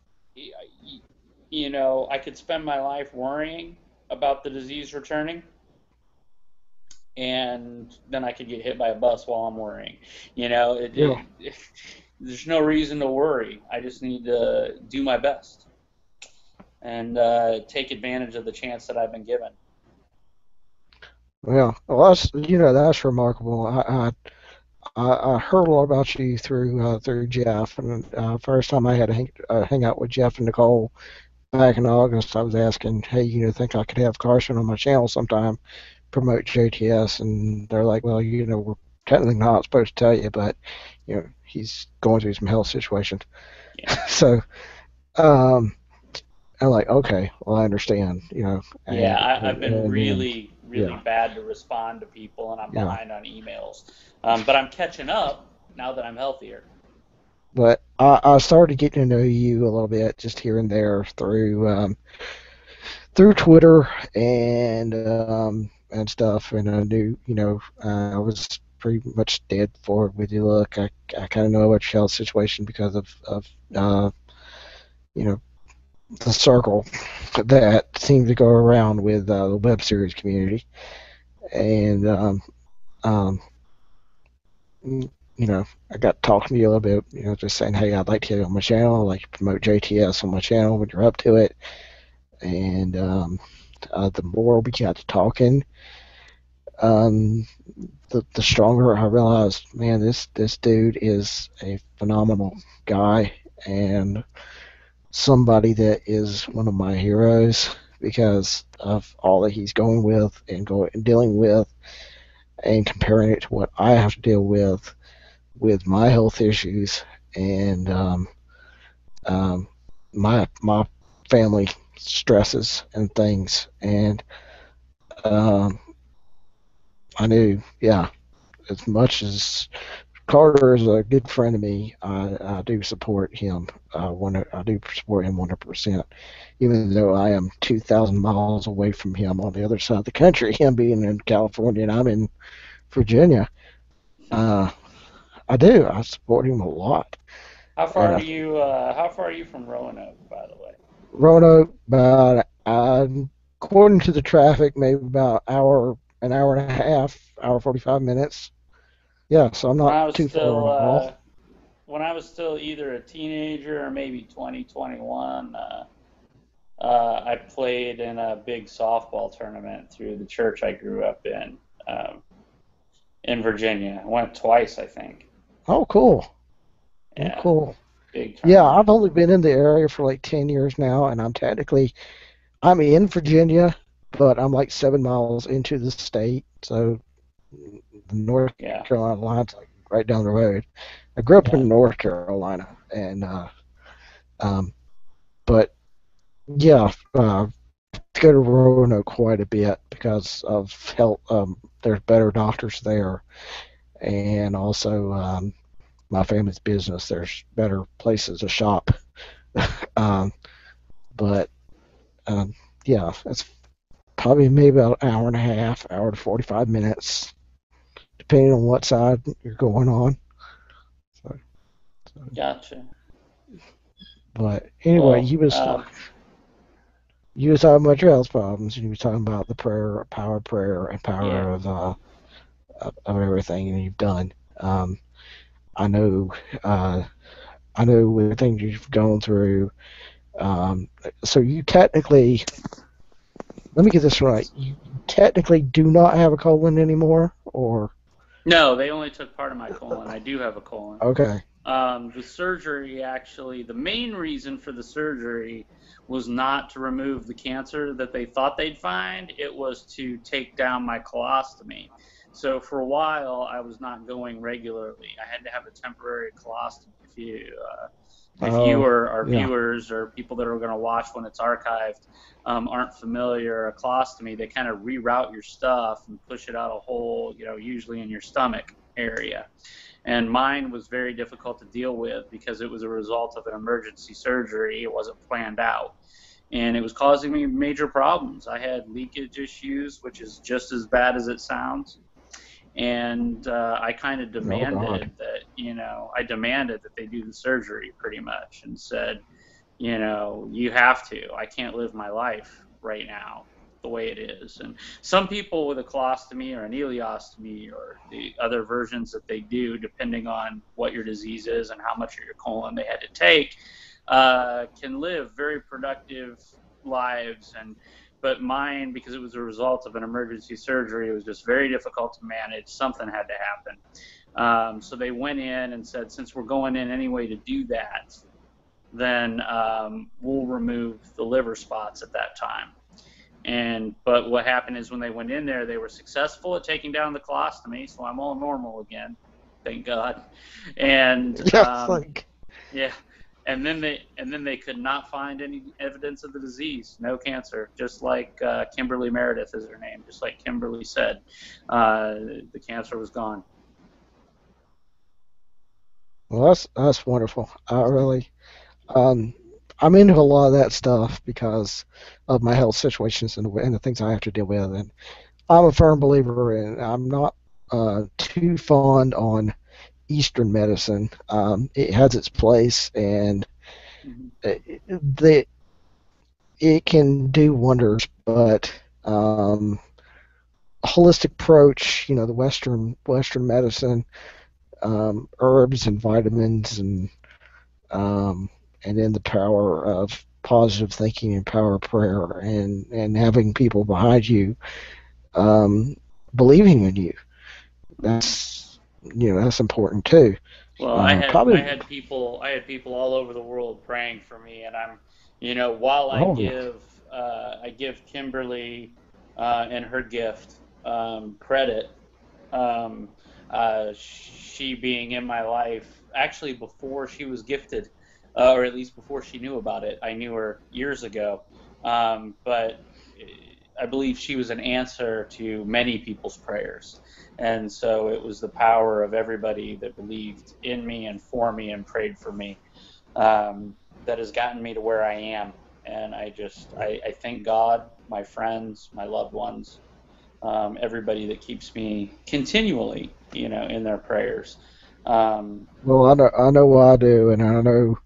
you know, I could spend my life worrying about the disease returning, and then I could get hit by a bus while I'm worrying. You know, it, Yeah. it, there's no reason to worry. I just need to do my best and uh, take advantage of the chance that I've been given. Yeah. Well, that's you know that's remarkable. I I, I I heard a lot about you through uh, through Jeff, and uh, first time I had to hang, uh, hang out with Jeff and Nicole back in August, I was asking, hey, you know, think I could have Carson on my channel sometime, promote J T S, and they're like, well, you know, we're technically not supposed to tell you, but you know, he's going through some health situations. Yeah. So um, I'm like, okay, well, I understand, you know, Yeah, and I, I've been and then really, really yeah, bad to respond to people, and I'm yeah. behind on emails. Um, but I'm catching up now that I'm healthier. But I, I started getting to know you a little bit just here and there through um, through Twitter and um, and stuff, and I knew, you know, uh, I was pretty much dead forward with you. Look, I, I kind of know about your health situation because of of uh, you know, the circle that seems to go around with uh, the web series community, and um, um, you know, I got talking to you a little bit, you know, just saying, hey, I'd like to get on my channel, I'd like to promote J T S on my channel when you're up to it, and um, uh, the more we got to talking, um, the the stronger I realized, man, this this dude is a phenomenal guy and somebody that is one of my heroes because of all that he's going with and going and dealing with, and comparing it to what I have to deal with with my health issues and um, um, my my family stresses and things. And um, I knew, yeah, as much as Carter is a good friend of me, I, I do support him. Uh, one, I do support him one hundred percent, even though I am two thousand miles away from him on the other side of the country. Him being in California and I'm in Virginia. Uh, I do. I support him a lot. How far And are I, you? Uh, how far are you from Roanoke, by the way? Roanoke, about uh, according to the traffic, maybe about hour, an hour and a half, hour forty-five minutes. Yeah, so I'm When not I was too far still, at all. uh, when I was still either a teenager or maybe twenty, twenty-one, uh, uh, I played in a big softball tournament through the church I grew up in, um, in Virginia. I went twice, I think. Oh, cool. Oh, Yeah, cool. big Yeah, tournament. I've only been in the area for like ten years now, and I'm technically I'm in Virginia, but I'm like seven miles into the state, so the North Yeah, Carolina line's like right down the road. I grew up yeah. in North Carolina, and uh, um, but yeah, uh, go to Roanoke quite a bit because of health. Um, there's better doctors there, and also um, my family's business. There's better places to shop. um, but um, yeah, it's probably maybe about an hour and a half, hour to forty-five minutes, depending on what side you're going on. So, so, Gotcha. but anyway, Well, you was uh, you was talking about your health problems, and you were talking about the prayer, power of prayer, and yeah. power of uh, of, of everything, and you've done. Um, I know, uh, I know everything you've gone through. Um, so you technically, let me get this right. You technically do not have a colon anymore, or No, they only took part of my colon. I do have a colon. okay, Um, the surgery, actually, the main reason for the surgery was not to remove the cancer that they thought they'd find. It was to take down my colostomy. So for a while, I was not going regularly. I had to have a temporary colostomy. If you, uh, if you oh or our yeah, viewers or people that are going to watch when it's archived um, aren't familiar, a colostomy, they kind of reroute your stuff and push it out a hole, you know, usually in your stomach area. And mine was very difficult to deal with because it was a result of an emergency surgery. It wasn't planned out. And it was causing me major problems. I had leakage issues, which is just as bad as it sounds. And uh, I kind of oh God, demanded that, you know, I demanded that they do the surgery pretty much and said, you know, you have to. I can't live my life right now the way it is. And some people with a colostomy or an ileostomy or the other versions that they do, depending on what your disease is and how much of your colon they had to take, uh, can live very productive lives. And but mine, because it was a result of an emergency surgery, it was just very difficult to manage. Something had to happen. Um, so they went in and said, since we're going in anyway to do that, then um, we'll remove the liver spots at that time. And but what happened is when they went in there, they were successful at taking down the colostomy, so I'm all normal again, thank God. And yeah, it's um, like yeah, and then they and then they could not find any evidence of the disease. No cancer, just like uh, Kimberly Meredith is her name. Just like Kimberly said, uh, the cancer was gone. Well, that's that's wonderful. I really, um, I'm into a lot of that stuff because of my health situations and the, and the things I have to deal with. And I'm a firm believer in. I'm not uh, too fond on Eastern medicine. Um, it has its place, and Mm-hmm. it, the, it can do wonders. But um, holistic approach, you know, the Western Western medicine, um, herbs and vitamins, and um, and then the power of positive thinking and power of prayer, and and having people behind you um, believing in you. That's you know that's important too. Well, I Uh, had I probably. had people I had people all over the world praying for me, and I'm, you know, while I Oh, give uh, I give Kimberly uh, and her gift um, credit, um, uh, she being in my life actually before she was gifted, uh, or at least before she knew about it. I knew her years ago, um, but I believe she was an answer to many people's prayers. And so it was the power of everybody that believed in me and for me and prayed for me um, that has gotten me to where I am. And I just, I, I thank God, my friends, my loved ones, um, everybody that keeps me continually, you know, in their prayers. Um, well, I know I know what I do, and I know.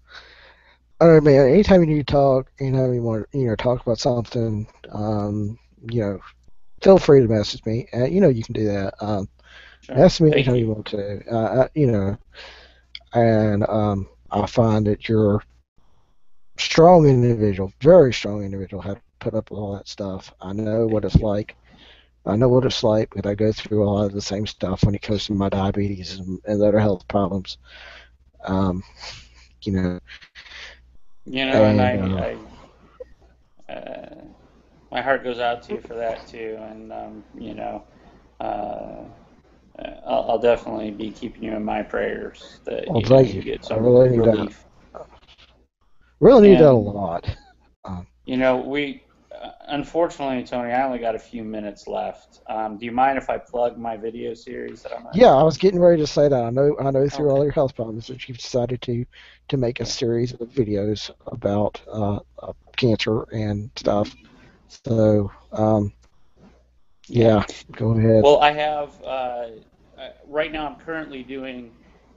I don't know, man. Anytime you need to talk, anytime you want, you know, talk about something, um, you know, feel free to message me. Uh, you know, you can do that. Um, sure. message me Thank anytime you. you want to. Uh, I, you know, and um, I find that you're a strong individual, very strong individual. Have to put up with all that stuff. I know what Thank it's you. like. I know what it's like, but I go through a lot of the same stuff when it comes to my diabetes and, and other health problems. Um, you know, You know, and and uh, I, I uh, my heart goes out to you for that too. And, um, you know, uh, I'll, I'll definitely be keeping you in my prayers that, well, you know, thank you you. get I some really need that. relief. Really need that a And, lot. Um, you know, we, uh, unfortunately, Tony, I only got a few minutes left. Um, do you mind if I plug my video series that I'm at? yeah, I was getting ready to say that. I know, I know through all Okay. your health problems that you've decided to to make a Yeah. series of videos about uh, uh, cancer and Hmm. stuff. So, um, Yeah. yeah, go ahead. Well, I have, uh, uh, right now I'm currently doing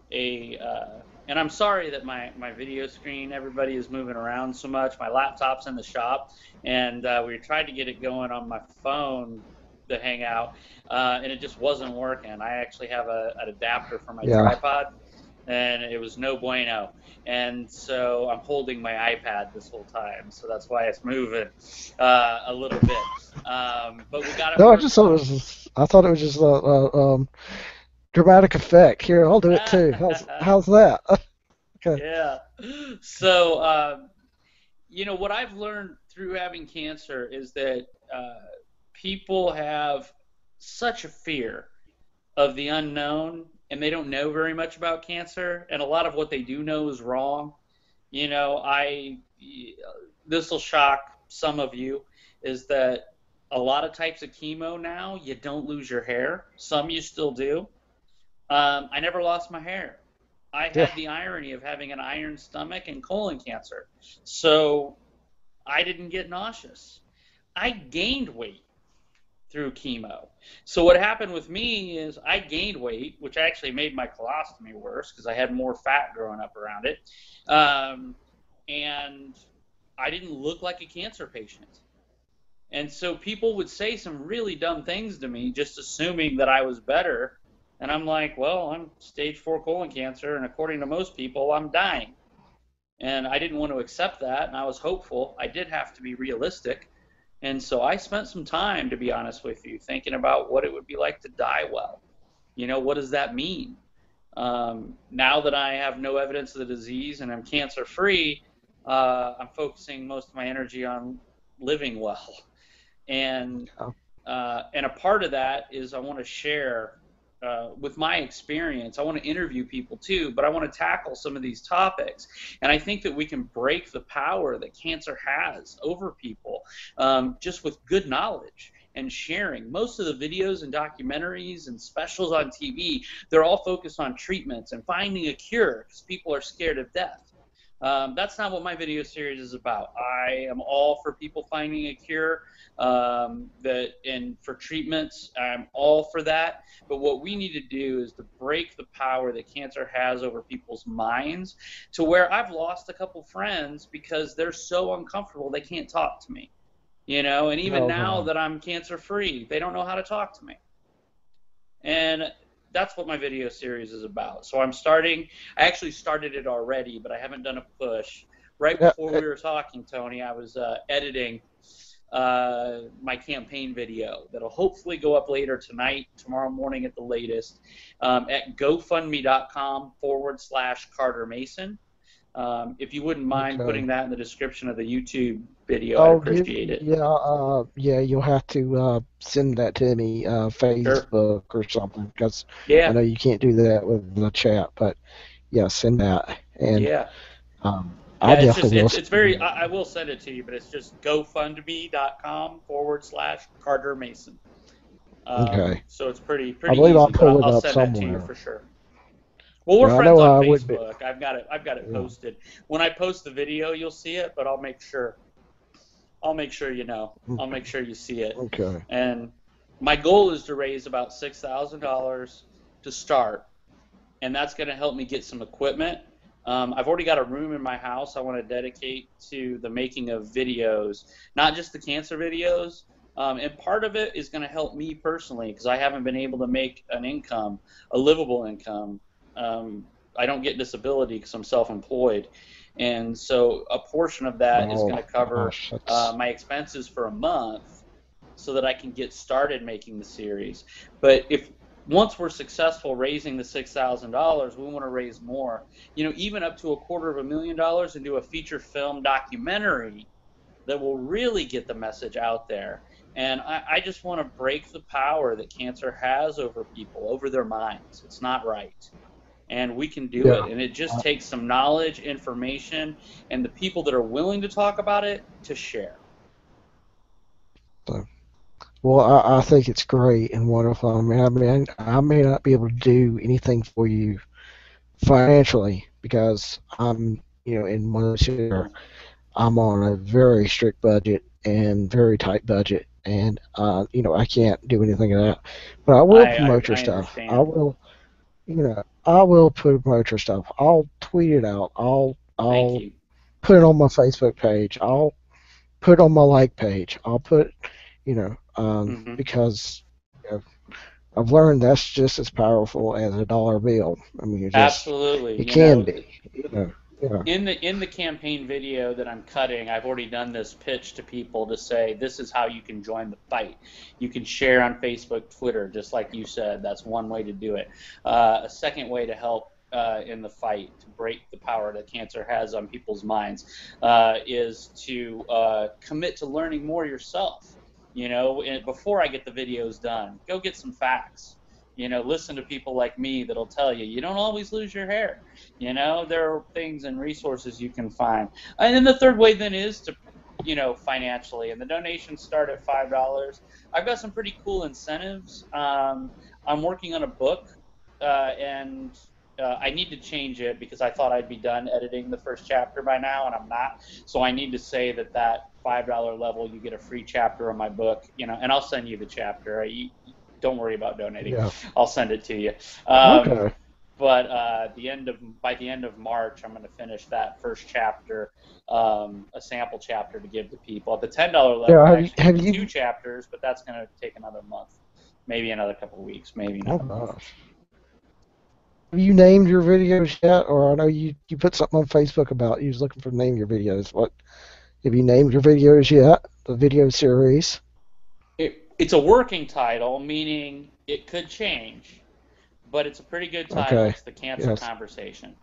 a, uh, and I'm sorry that my, my video screen, everybody is moving around so much. My laptop's in the shop, and uh, we tried to get it going on my phone to hang out, uh, and it just wasn't working. I actually have a, an adapter for my Yeah. tripod, and it was no bueno. And so I'm holding my iPad this whole time, so that's why it's moving uh, a little bit. Um, but we got it No, I just worked thought out. it was. I thought it was just a, a um, dramatic effect. Here, I'll do it too. How's how's that? Okay. Yeah. So, um, you know, what I've learned through having cancer is that uh, people have such a fear of the unknown, and they don't know very much about cancer, and a lot of what they do know is wrong. You know, I this will shock some of you, is that a lot of types of chemo now, you don't lose your hair. Some you still do. Um, I never lost my hair. I Yeah. had the irony of having an iron stomach and colon cancer. So I didn't get nauseous. I gained weight through chemo. So what happened with me is I gained weight, which actually made my colostomy worse because I had more fat growing up around it. Um, and I didn't look like a cancer patient. And so people would say some really dumb things to me, just assuming that I was better. And I'm like, well, I'm stage four colon cancer, and according to most people, I'm dying. And I didn't want to accept that, and I was hopeful. I did have to be realistic. And so I spent some time, to be honest with you, thinking about what it would be like to die well. You know, what does that mean? Um, now that I have no evidence of the disease and I'm cancer free, uh, I'm focusing most of my energy on living well. And Oh, uh, and a part of that is I want to share uh, with my experience, I want to interview people too, but I want to tackle some of these topics. And I think that we can break the power that cancer has over people um, just with good knowledge and sharing. Most of the videos and documentaries and specials on T V, they're all focused on treatments and finding a cure because people are scared of death. Um, that's not what my video series is about. I am all for people finding a cure, um, that and for treatments. I'm all for that. But what we need to do is to break the power that cancer has over people's minds, to where I've lost a couple friends because they're so uncomfortable they can't talk to me. You know, and even Oh now God. that I'm cancer free, they don't know how to talk to me. And that's what my video series is about. So I'm starting, I actually started it already, but I haven't done a push. Right Yeah, before we were talking, Tony, I was uh, editing uh, my campaign video that'll hopefully go up later tonight, tomorrow morning at the latest, um, at gofundme.com forward slash Carter Mason. Um, if you wouldn't mind okay. putting that in the description of the YouTube video, I'd Oh, give appreciate it. yeah, uh, yeah. You'll have to uh, send that to me, uh, Sure. Facebook or something, because I Yeah. know you can't do that with the chat. But yeah, send that, and Yeah. um, I Yeah, it's just definitely will it's it's very. send I, I will send it to you, but it's just gofundme.com forward slash Carter Mason. that. Um, Okay, so it's pretty I pretty believe I'll easy, but I'll, pull it I'll up send that to you somewhere. for sure. Well, we're Yeah, I friends know on I would be. Facebook. I've got it. I've got it Yeah. posted. When I post the video, you'll see it, but I'll make sure. I'll make sure you know. I'll make sure you see it. Okay. And my goal is to raise about six thousand dollars to start, and that's going to help me get some equipment. Um, I've already got a room in my house I want to dedicate to the making of videos, not just the cancer videos. Um, and part of it is going to help me personally because I haven't been able to make an income, a livable income. Um, I don't get disability because I'm self-employed. And so a portion of that is going Oh to cover gosh, uh, that's my expenses for a month so that I can get started making the series. But if once we're successful raising the six thousand dollars, we want to raise more. You know, even up to a quarter of a million dollars and do a feature film documentary that will really get the message out there. And I, I just want to break the power that cancer has over people, over their minds. It's not right. And we can do it. yeah. And it just takes some knowledge, information, and the people that are willing to talk about it to share. So, well, I, I think it's great and wonderful. I mean, I mean, I may not be able to do anything for you financially because I'm, you know, in one of those here. Sure. I'm on a very strict budget and very tight budget, and uh, you know, I can't do anything of that. But I will I, I, promote your I stuff. I understand. will, you know, I will promote your stuff. I'll tweet it out. I'll, Thank I'll you. put it on my Facebook page. I'll put it on my like page. I'll put, you know, um, Hmm. because you know, I've learned that's just as powerful as a dollar bill. I mean, it just, Absolutely. it You can know, be, you know, yeah, in the in the campaign video that I'm cutting, I've already done this pitch to people to say this is how you can join the fight. You can share on Facebook, Twitter, just like you said. That's one way to do it. Uh, a second way to help uh, in the fight to break the power that cancer has on people's minds uh, is to uh, commit to learning more yourself. You know, and before I get the videos done, go get some facts. You know, listen to people like me that'll tell you you don't always lose your hair. You know, there are things and resources you can find. And then the third way then is to, you know, financially. And the donations start at five dollars. I've got some pretty cool incentives. Um, I'm working on a book, uh, and uh, I need to change it because I thought I'd be done editing the first chapter by now, and I'm not. So I need to say that that five dollar level, you get a free chapter of my book, you know, and I'll send you the chapter. You, don't worry about donating. yeah. I'll send it to you. Um, Okay. but uh, the end of by the end of March, I'm going to finish that first chapter, um, a sample chapter to give to people. At the ten dollar level, Yeah. I Have you, actually give have you two you, chapters, but that's going to take another month, maybe another couple of weeks, maybe oh not a month. gosh. Have you named your videos yet? Or I know you, you put something on Facebook about you was looking for the name of your videos. What have you named your videos yet? The video series. It, it's a working title, meaning it could change, but it's a pretty good title. Okay. It's the Cancer Yes. Conversation.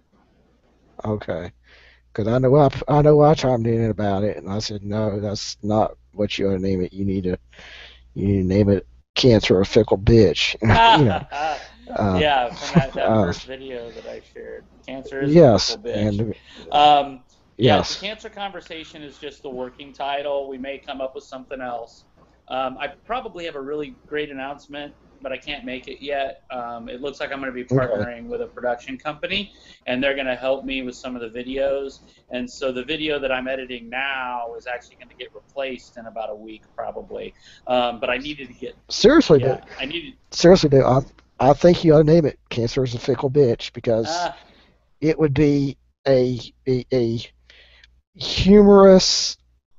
Okay. Because I know I, I know I chimed in about it, and I said no, that's not what you ought to name it. You need to you need to name it cancer a fickle bitch. you know. Uh, yeah, from that, that uh, first video that I shared. Cancer is a yes, fickle bitch. and Um, yeah, the yes, cancer conversation is just the working title. We may come up with something else. Um, I probably have a really great announcement, but I can't make it yet. Um, it looks like I'm going to be okay. partnering with a production company, and they're going to help me with some of the videos. And so the video that I'm editing now is actually going to get replaced in about a week, probably. Um, but I needed to get, Seriously, yeah, dude. I needed. Seriously, dude. I I think you ought to name it "Cancer is a Fickle Bitch" because Ah, it would be a a, a humorous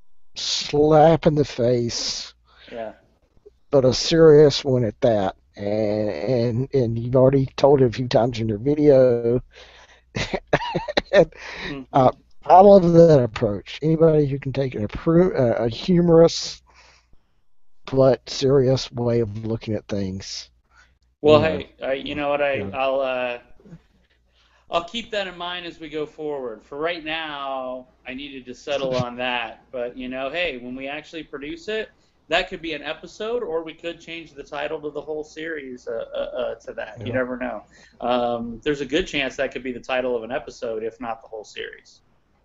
slap in the face, yeah. but a serious one at that. And and and you've already told it a few times in your video. and, Mm-hmm. uh, I love that approach. Anybody who can take an appro- uh, a humorous but serious way of looking at things, Well, you know, hey, uh, you know what? I you know. I'll uh, I'll keep that in mind as we go forward. For right now, I needed to settle on that. But you know, hey, when we actually produce it, that could be an episode, or we could change the title to the whole series uh, uh, uh, to that. You Yeah. never know. Um, there's a good chance that could be the title of an episode, if not the whole series.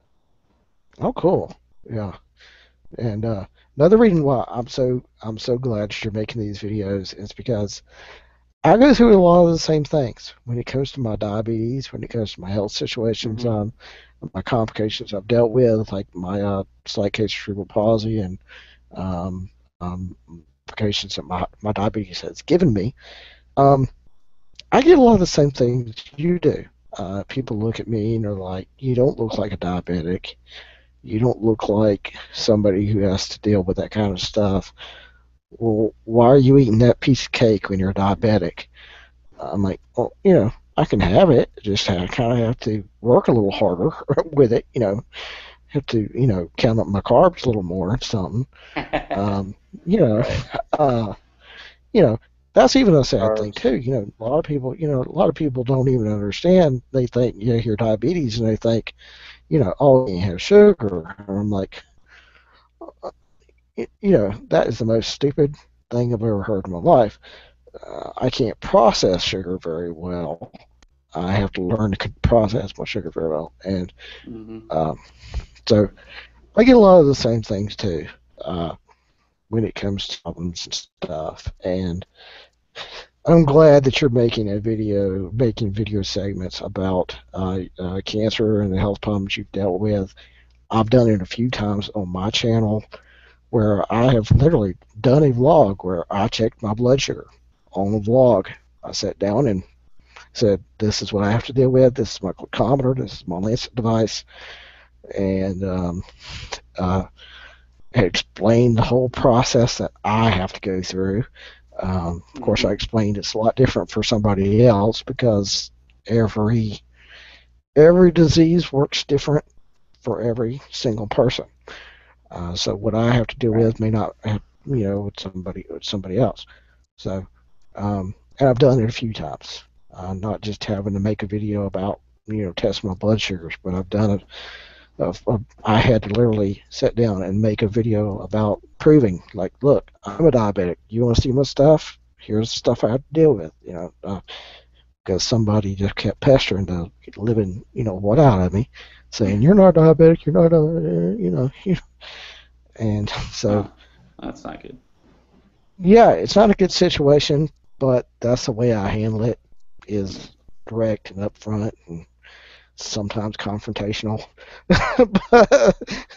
Oh, cool. Yeah. And uh, another reason why I'm so I'm so glad you're making these videos is because I go through a lot of the same things when it comes to my diabetes, when it comes to my health situations, Mm-hmm. um, my complications I've dealt with, like my uh, slight case of cerebral palsy and um, um, complications that my, my diabetes has given me. Um, I get a lot of the same things you do. Uh, people look at me and are like, "You don't look like a diabetic. You don't look like somebody who has to deal with that kind of stuff. Well, why are you eating that piece of cake when you're diabetic?" I'm like, well, you know, I can have it. Just I kind of have to work a little harder with it. You know, have to, you know, count up my carbs a little more or something. Um, you know, Right. uh, you know, that's even a sad thing Carbs. too. You know, a lot of people, you know, a lot of people don't even understand. They think you hear diabetes and they think, you know, oh, you have sugar. And I'm like, you know, that is the most stupid thing I've ever heard in my life. Uh, I can't process sugar very well. I have to learn to process my sugar very well, and Mm-hmm. um, so I get a lot of the same things too uh, when it comes to problems and stuff. And I'm glad that you're making a video, making video segments about uh, uh, cancer and the health problems you've dealt with. I've done it a few times on my channel where I have literally done a vlog where I checked my blood sugar on the vlog. I sat down and said, "This is what I have to deal with. This is my glucometer. This is my Lancet device," and um, uh, explained the whole process that I have to go through. Um, of course, I Mm-hmm. explained it's a lot different for somebody else because every every disease works different for every single person. Uh, so what I have to deal Right. with may not have, you know, with somebody with somebody else. So, um, and I've done it a few times, uh, not just having to make a video about, you know, test my blood sugars, but I've done it. Of, of, I had to literally sit down and make a video about proving, like, look, I'm a diabetic. You want to see my stuff? Here's the stuff I have to deal with, you know, uh, because somebody just kept pestering the living, you know, what out of me, saying you're not diabetic, you're not, uh, you know, and so Huh. That's not good. yeah, it's not a good situation, but that's the way I handle it, is direct and upfront and sometimes confrontational. but,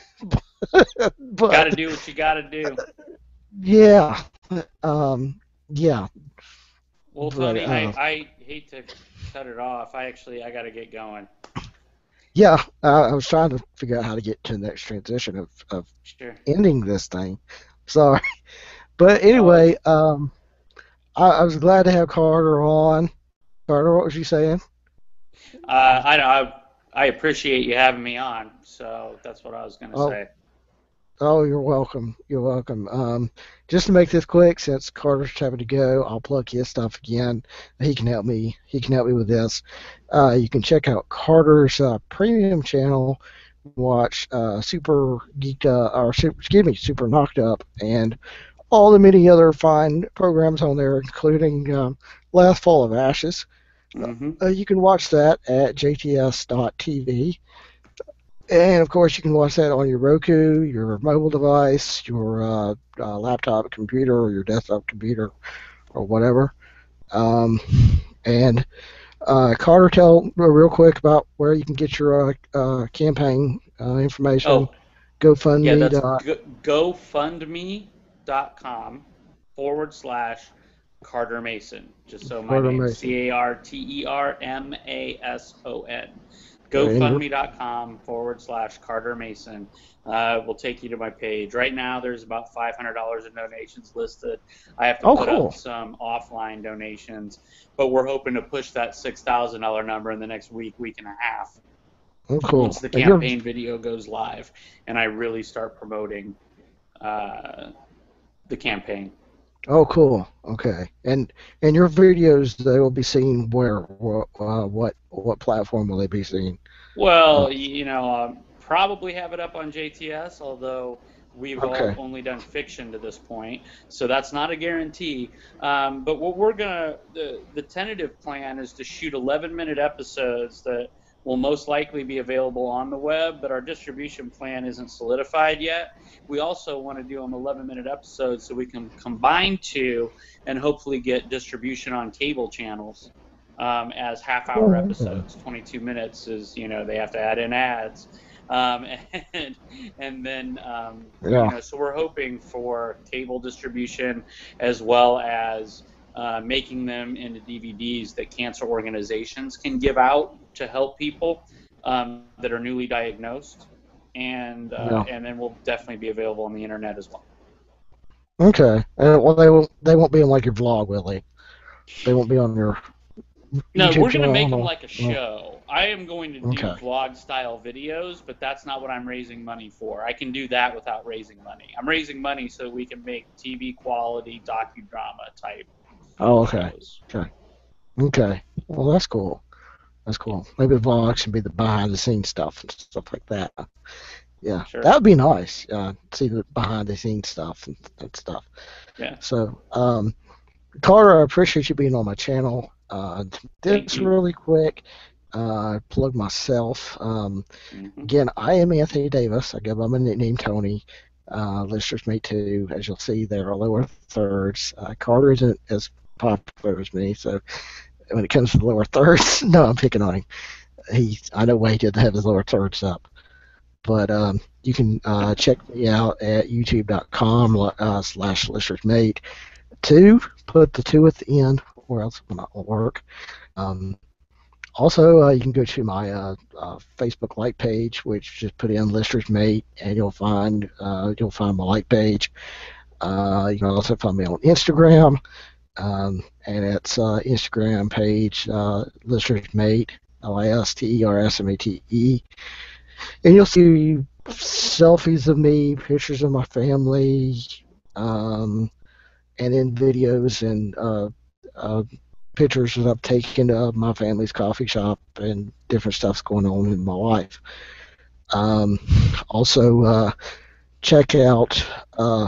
Got to but do what you got to do. yeah, um, yeah, Well, but Tony, I, uh, I hate to cut it off. I actually I got to get going. yeah, I, I was trying to figure out how to get to the next transition of, of Sure. ending this thing. Sorry, but Oh, anyway, it's um, I, I was glad to have Carter on. Carter, what was you saying? uh, I know I, I appreciate you having me on. So that's what I was gonna Oh, say. Oh, you're welcome. You're welcome. Um, just to make this quick, since Carter's having to go, I'll plug his stuff again. He can help me. He can help me with this. Uh, you can check out Carter's uh, premium channel. Watch uh, Super Geeked, uh, or super, excuse me, Super Knocked Up, and all the many other fine programs on there, including um, Last Fall of Ashes. Mm-hmm. Uh, you can watch that at j t s dot t v. And of course, you can watch that on your Roku, your mobile device, your uh, uh, laptop computer, or your desktop computer, or whatever. Um, and uh, Carter, tell real quick about where you can get your uh, uh, campaign uh, information. Oh, yeah, GoFundMe. that's Dot, go- gofundme.com forward slash Carter Mason. Just so my Carter name, Mason. C A R T E R M A S O N. And GoFundMe.com forward slash Carter Mason uh, will take you to my page. Right now, there's about five hundred dollars in donations listed. I have to oh, put cool. up some offline donations, but we're hoping to push that six thousand dollars number in the next week, week and a half. Oh, cool. Once the campaign video goes live and I really start promoting uh, the campaign. Oh, cool. Okay. And and your videos, they will be seen where? What uh, what what platform will they be seen? Well, Uh, you know, um, probably have it up on J T S, although we've all okay. only done fiction to this point, so that's not a guarantee. Um, but what we're gonna, the the tentative plan is to shoot eleven minute episodes that will most likely be available on the web, but our distribution plan isn't solidified yet. We also want to do them eleven minute episodes so we can combine two and hopefully get distribution on cable channels. Um, as half-hour episodes. twenty-two minutes is, you know, they have to add in ads, um, and and then um, Yeah. you know, so we're hoping for cable distribution as well as uh, making them into D V Ds that cancer organizations can give out to help people um, that are newly diagnosed, and uh, Yeah. and then we'll definitely be available on the internet as well. Okay. Uh, well, they won't they won't be on like your vlog, will they? They won't be on your No, YouTube we're going to make them channel. like a show. I am going to do Okay. vlog-style videos, but that's not what I'm raising money for. I can do that without raising money. I'm raising money so we can make T V quality docudrama type Oh, okay. shows. Okay. Okay. Well, that's cool. That's cool. Maybe the vlogs should be the behind the scenes stuff and stuff like that. Yeah, Sure. that would be nice. Uh, see the behind the scenes stuff and, and stuff. Yeah. So, um, Carter, I appreciate you being on my channel. Uh, Thank this you. really quick. Uh, plug myself. Um, Mm-hmm. again, I am Anthony Davis. I go by my nickname Tony. Uh, Listeners Mate two, as you'll see, there are lower thirds. Uh, Carter isn't as popular as me, so when it comes to the lower thirds, no, I'm picking on him. He, I know why he did have his lower thirds up. But um, you can uh, check me out at youtube.com uh, slash listersmate two. Put the two at the end, or else it will not work. Um, also, uh, you can go to my uh, uh, Facebook like page, which just put in Lister's Mate, and you'll find uh, you'll find my like page. Uh, you can also find me on Instagram, um, and it's uh, Instagram page uh, Lister's Mate, L I S T E R S M A T E, and you'll see selfies of me, pictures of my family, um, and then videos and uh, uh, pictures that I've taken of my family's coffee shop and different stuff's going on in my life. Um, also, uh, check out uh,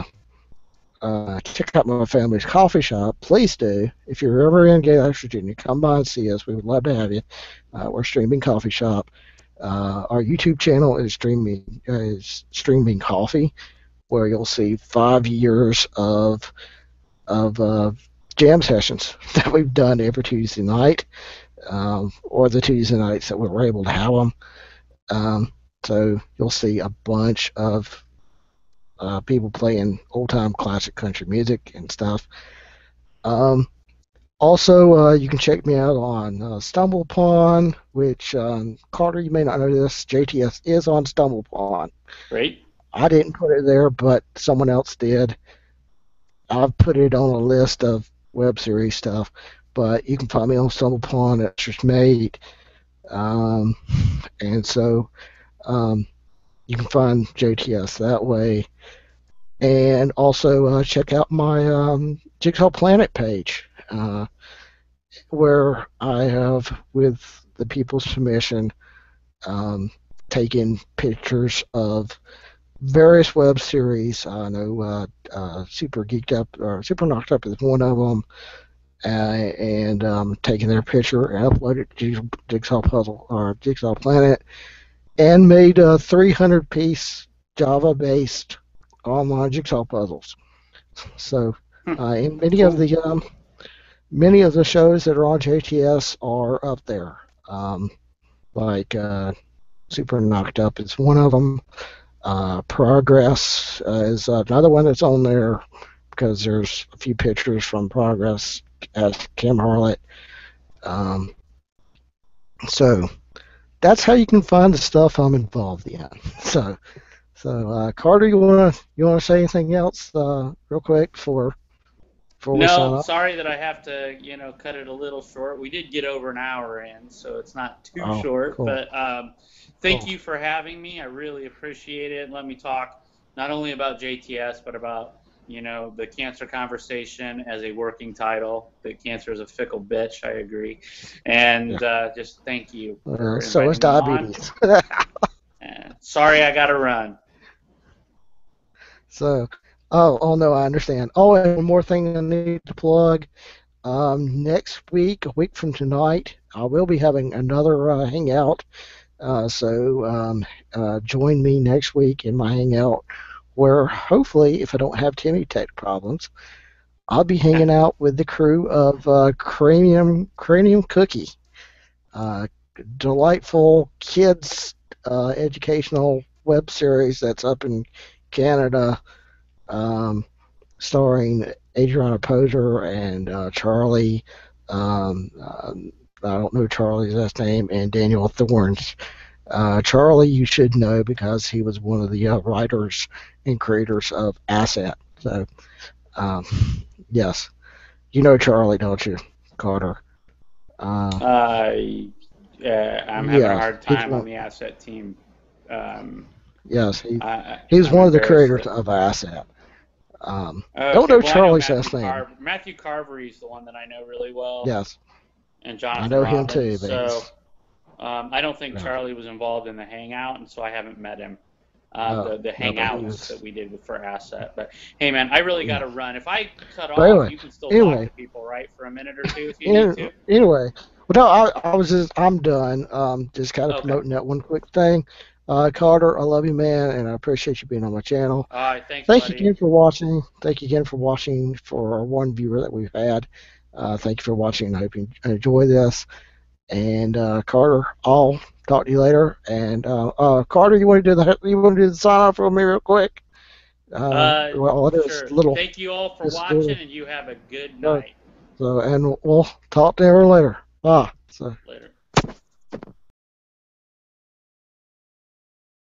uh, check out my family's coffee shop. Please do. If you're ever in Gay West Virginia, come by and see us. We would love to have you. Uh, we're Streaming Coffee Shop. Uh, our YouTube channel is Streaming uh, is Streaming Coffee, where you'll see five years of of uh, jam sessions that we've done every Tuesday night, um, or the Tuesday nights that we were able to have them. Um, so you'll see a bunch of uh, people playing old-time classic country music and stuff. Um, also, uh, you can check me out on uh, StumbleUpon, which, um, Carter, you may not know this, J T S is on StumbleUpon. Great. I didn't put it there, but someone else did. I've put it on a list of web series stuff, but you can find me on StumbleUpon at Lister's Mate. Um, and so um, you can find J T S that way. And also uh, check out my um, Jigsaw Planet page, uh, where I have, with the people's permission, um, taken pictures of various web series. I know uh, uh, Super Geeked Up or Super Knocked Up is one of them, uh, and um, taking their picture and uploaded to Jigsaw Puzzle or Jigsaw Planet, and made uh, three hundred piece Java-based online jigsaw puzzles. So, Hmm, uh, and many of cool. the um, many of the shows that are on J T S are up there. Um, like uh, Super Knocked Up is one of them. Uh, Progress uh, is another one that's on there because there's a few pictures from Progress as Kim Harlett. Um, so that's how you can find the stuff I'm involved in. So, so uh, Carter, you wanna you wanna say anything else uh, real quick before before we sign No, off? sorry that I have to, you know, cut it a little short. We did get over an hour in, so it's not too Oh, short. cool, But um, thank cool. you for having me. I really appreciate it. Let me talk not only about J T S, but about, you know, the cancer conversation as a working title. That cancer is a fickle bitch. I agree. Yeah. And uh, just thank you Uh, for so is inviting me on. diabetes. And sorry I got to run. So, oh, oh no, I understand. Oh, and one more thing I need to plug. Um, next week, a week from tonight, I will be having another uh, hangout. Uh, so um, uh, join me next week in my hangout, where hopefully, if I don't have too many tech problems, I'll be hanging out with the crew of uh, Cranium Cranium Cookie, uh, delightful kids uh, educational web series that's up in Canada, um, starring Adriana Poser and uh, Charlie. Um, um, I don't know Charlie's last name, and Daniel Thorns. Uh, Charlie, you should know because he was one of the uh, writers and creators of Asset. So, um, yes, you know Charlie, don't you, Carter? Uh, Uh, uh, I'm having a yes, hard he's time on one. the asset team. Um, Yes, he I, he's I'm one of the embarrassed creators that. of Asset. Um, don't Okay, know well, I know Charlie's Matthew last name. Carver. Matthew Carvery is the one that I know really well, Yes, and I Jonathan know him Robbins. too, but So he's um, I don't think no, Charlie was involved in the hangout, and so I haven't met him. Uh, no, the the no, but he hangouts that was. we did with for Asset. But hey, man, I really got Yeah. to run. If I cut But off, anyway, you can still talk anyway, to people, right, for a minute or two if you need Any- to. Anyway, well, no, I, I was just, I'm done. Um, just kind of Okay. promoting that one quick thing. Uh, Carter, I love you, man, and I appreciate you being on my channel. All right. Thanks, Thank you buddy. again for watching. Thank you again for watching for our one viewer that we've had. Uh, thank you for watching. I hope you enjoy this. And uh, Carter, I'll talk to you later. And uh, uh, Carter, you want to do the you want to do the sign off for me real quick? Uh, Uh, well, there's sure. little, Thank you all for just little. watching, and you have a good Uh, night. so, and we'll talk to you later. Bye. So. Later.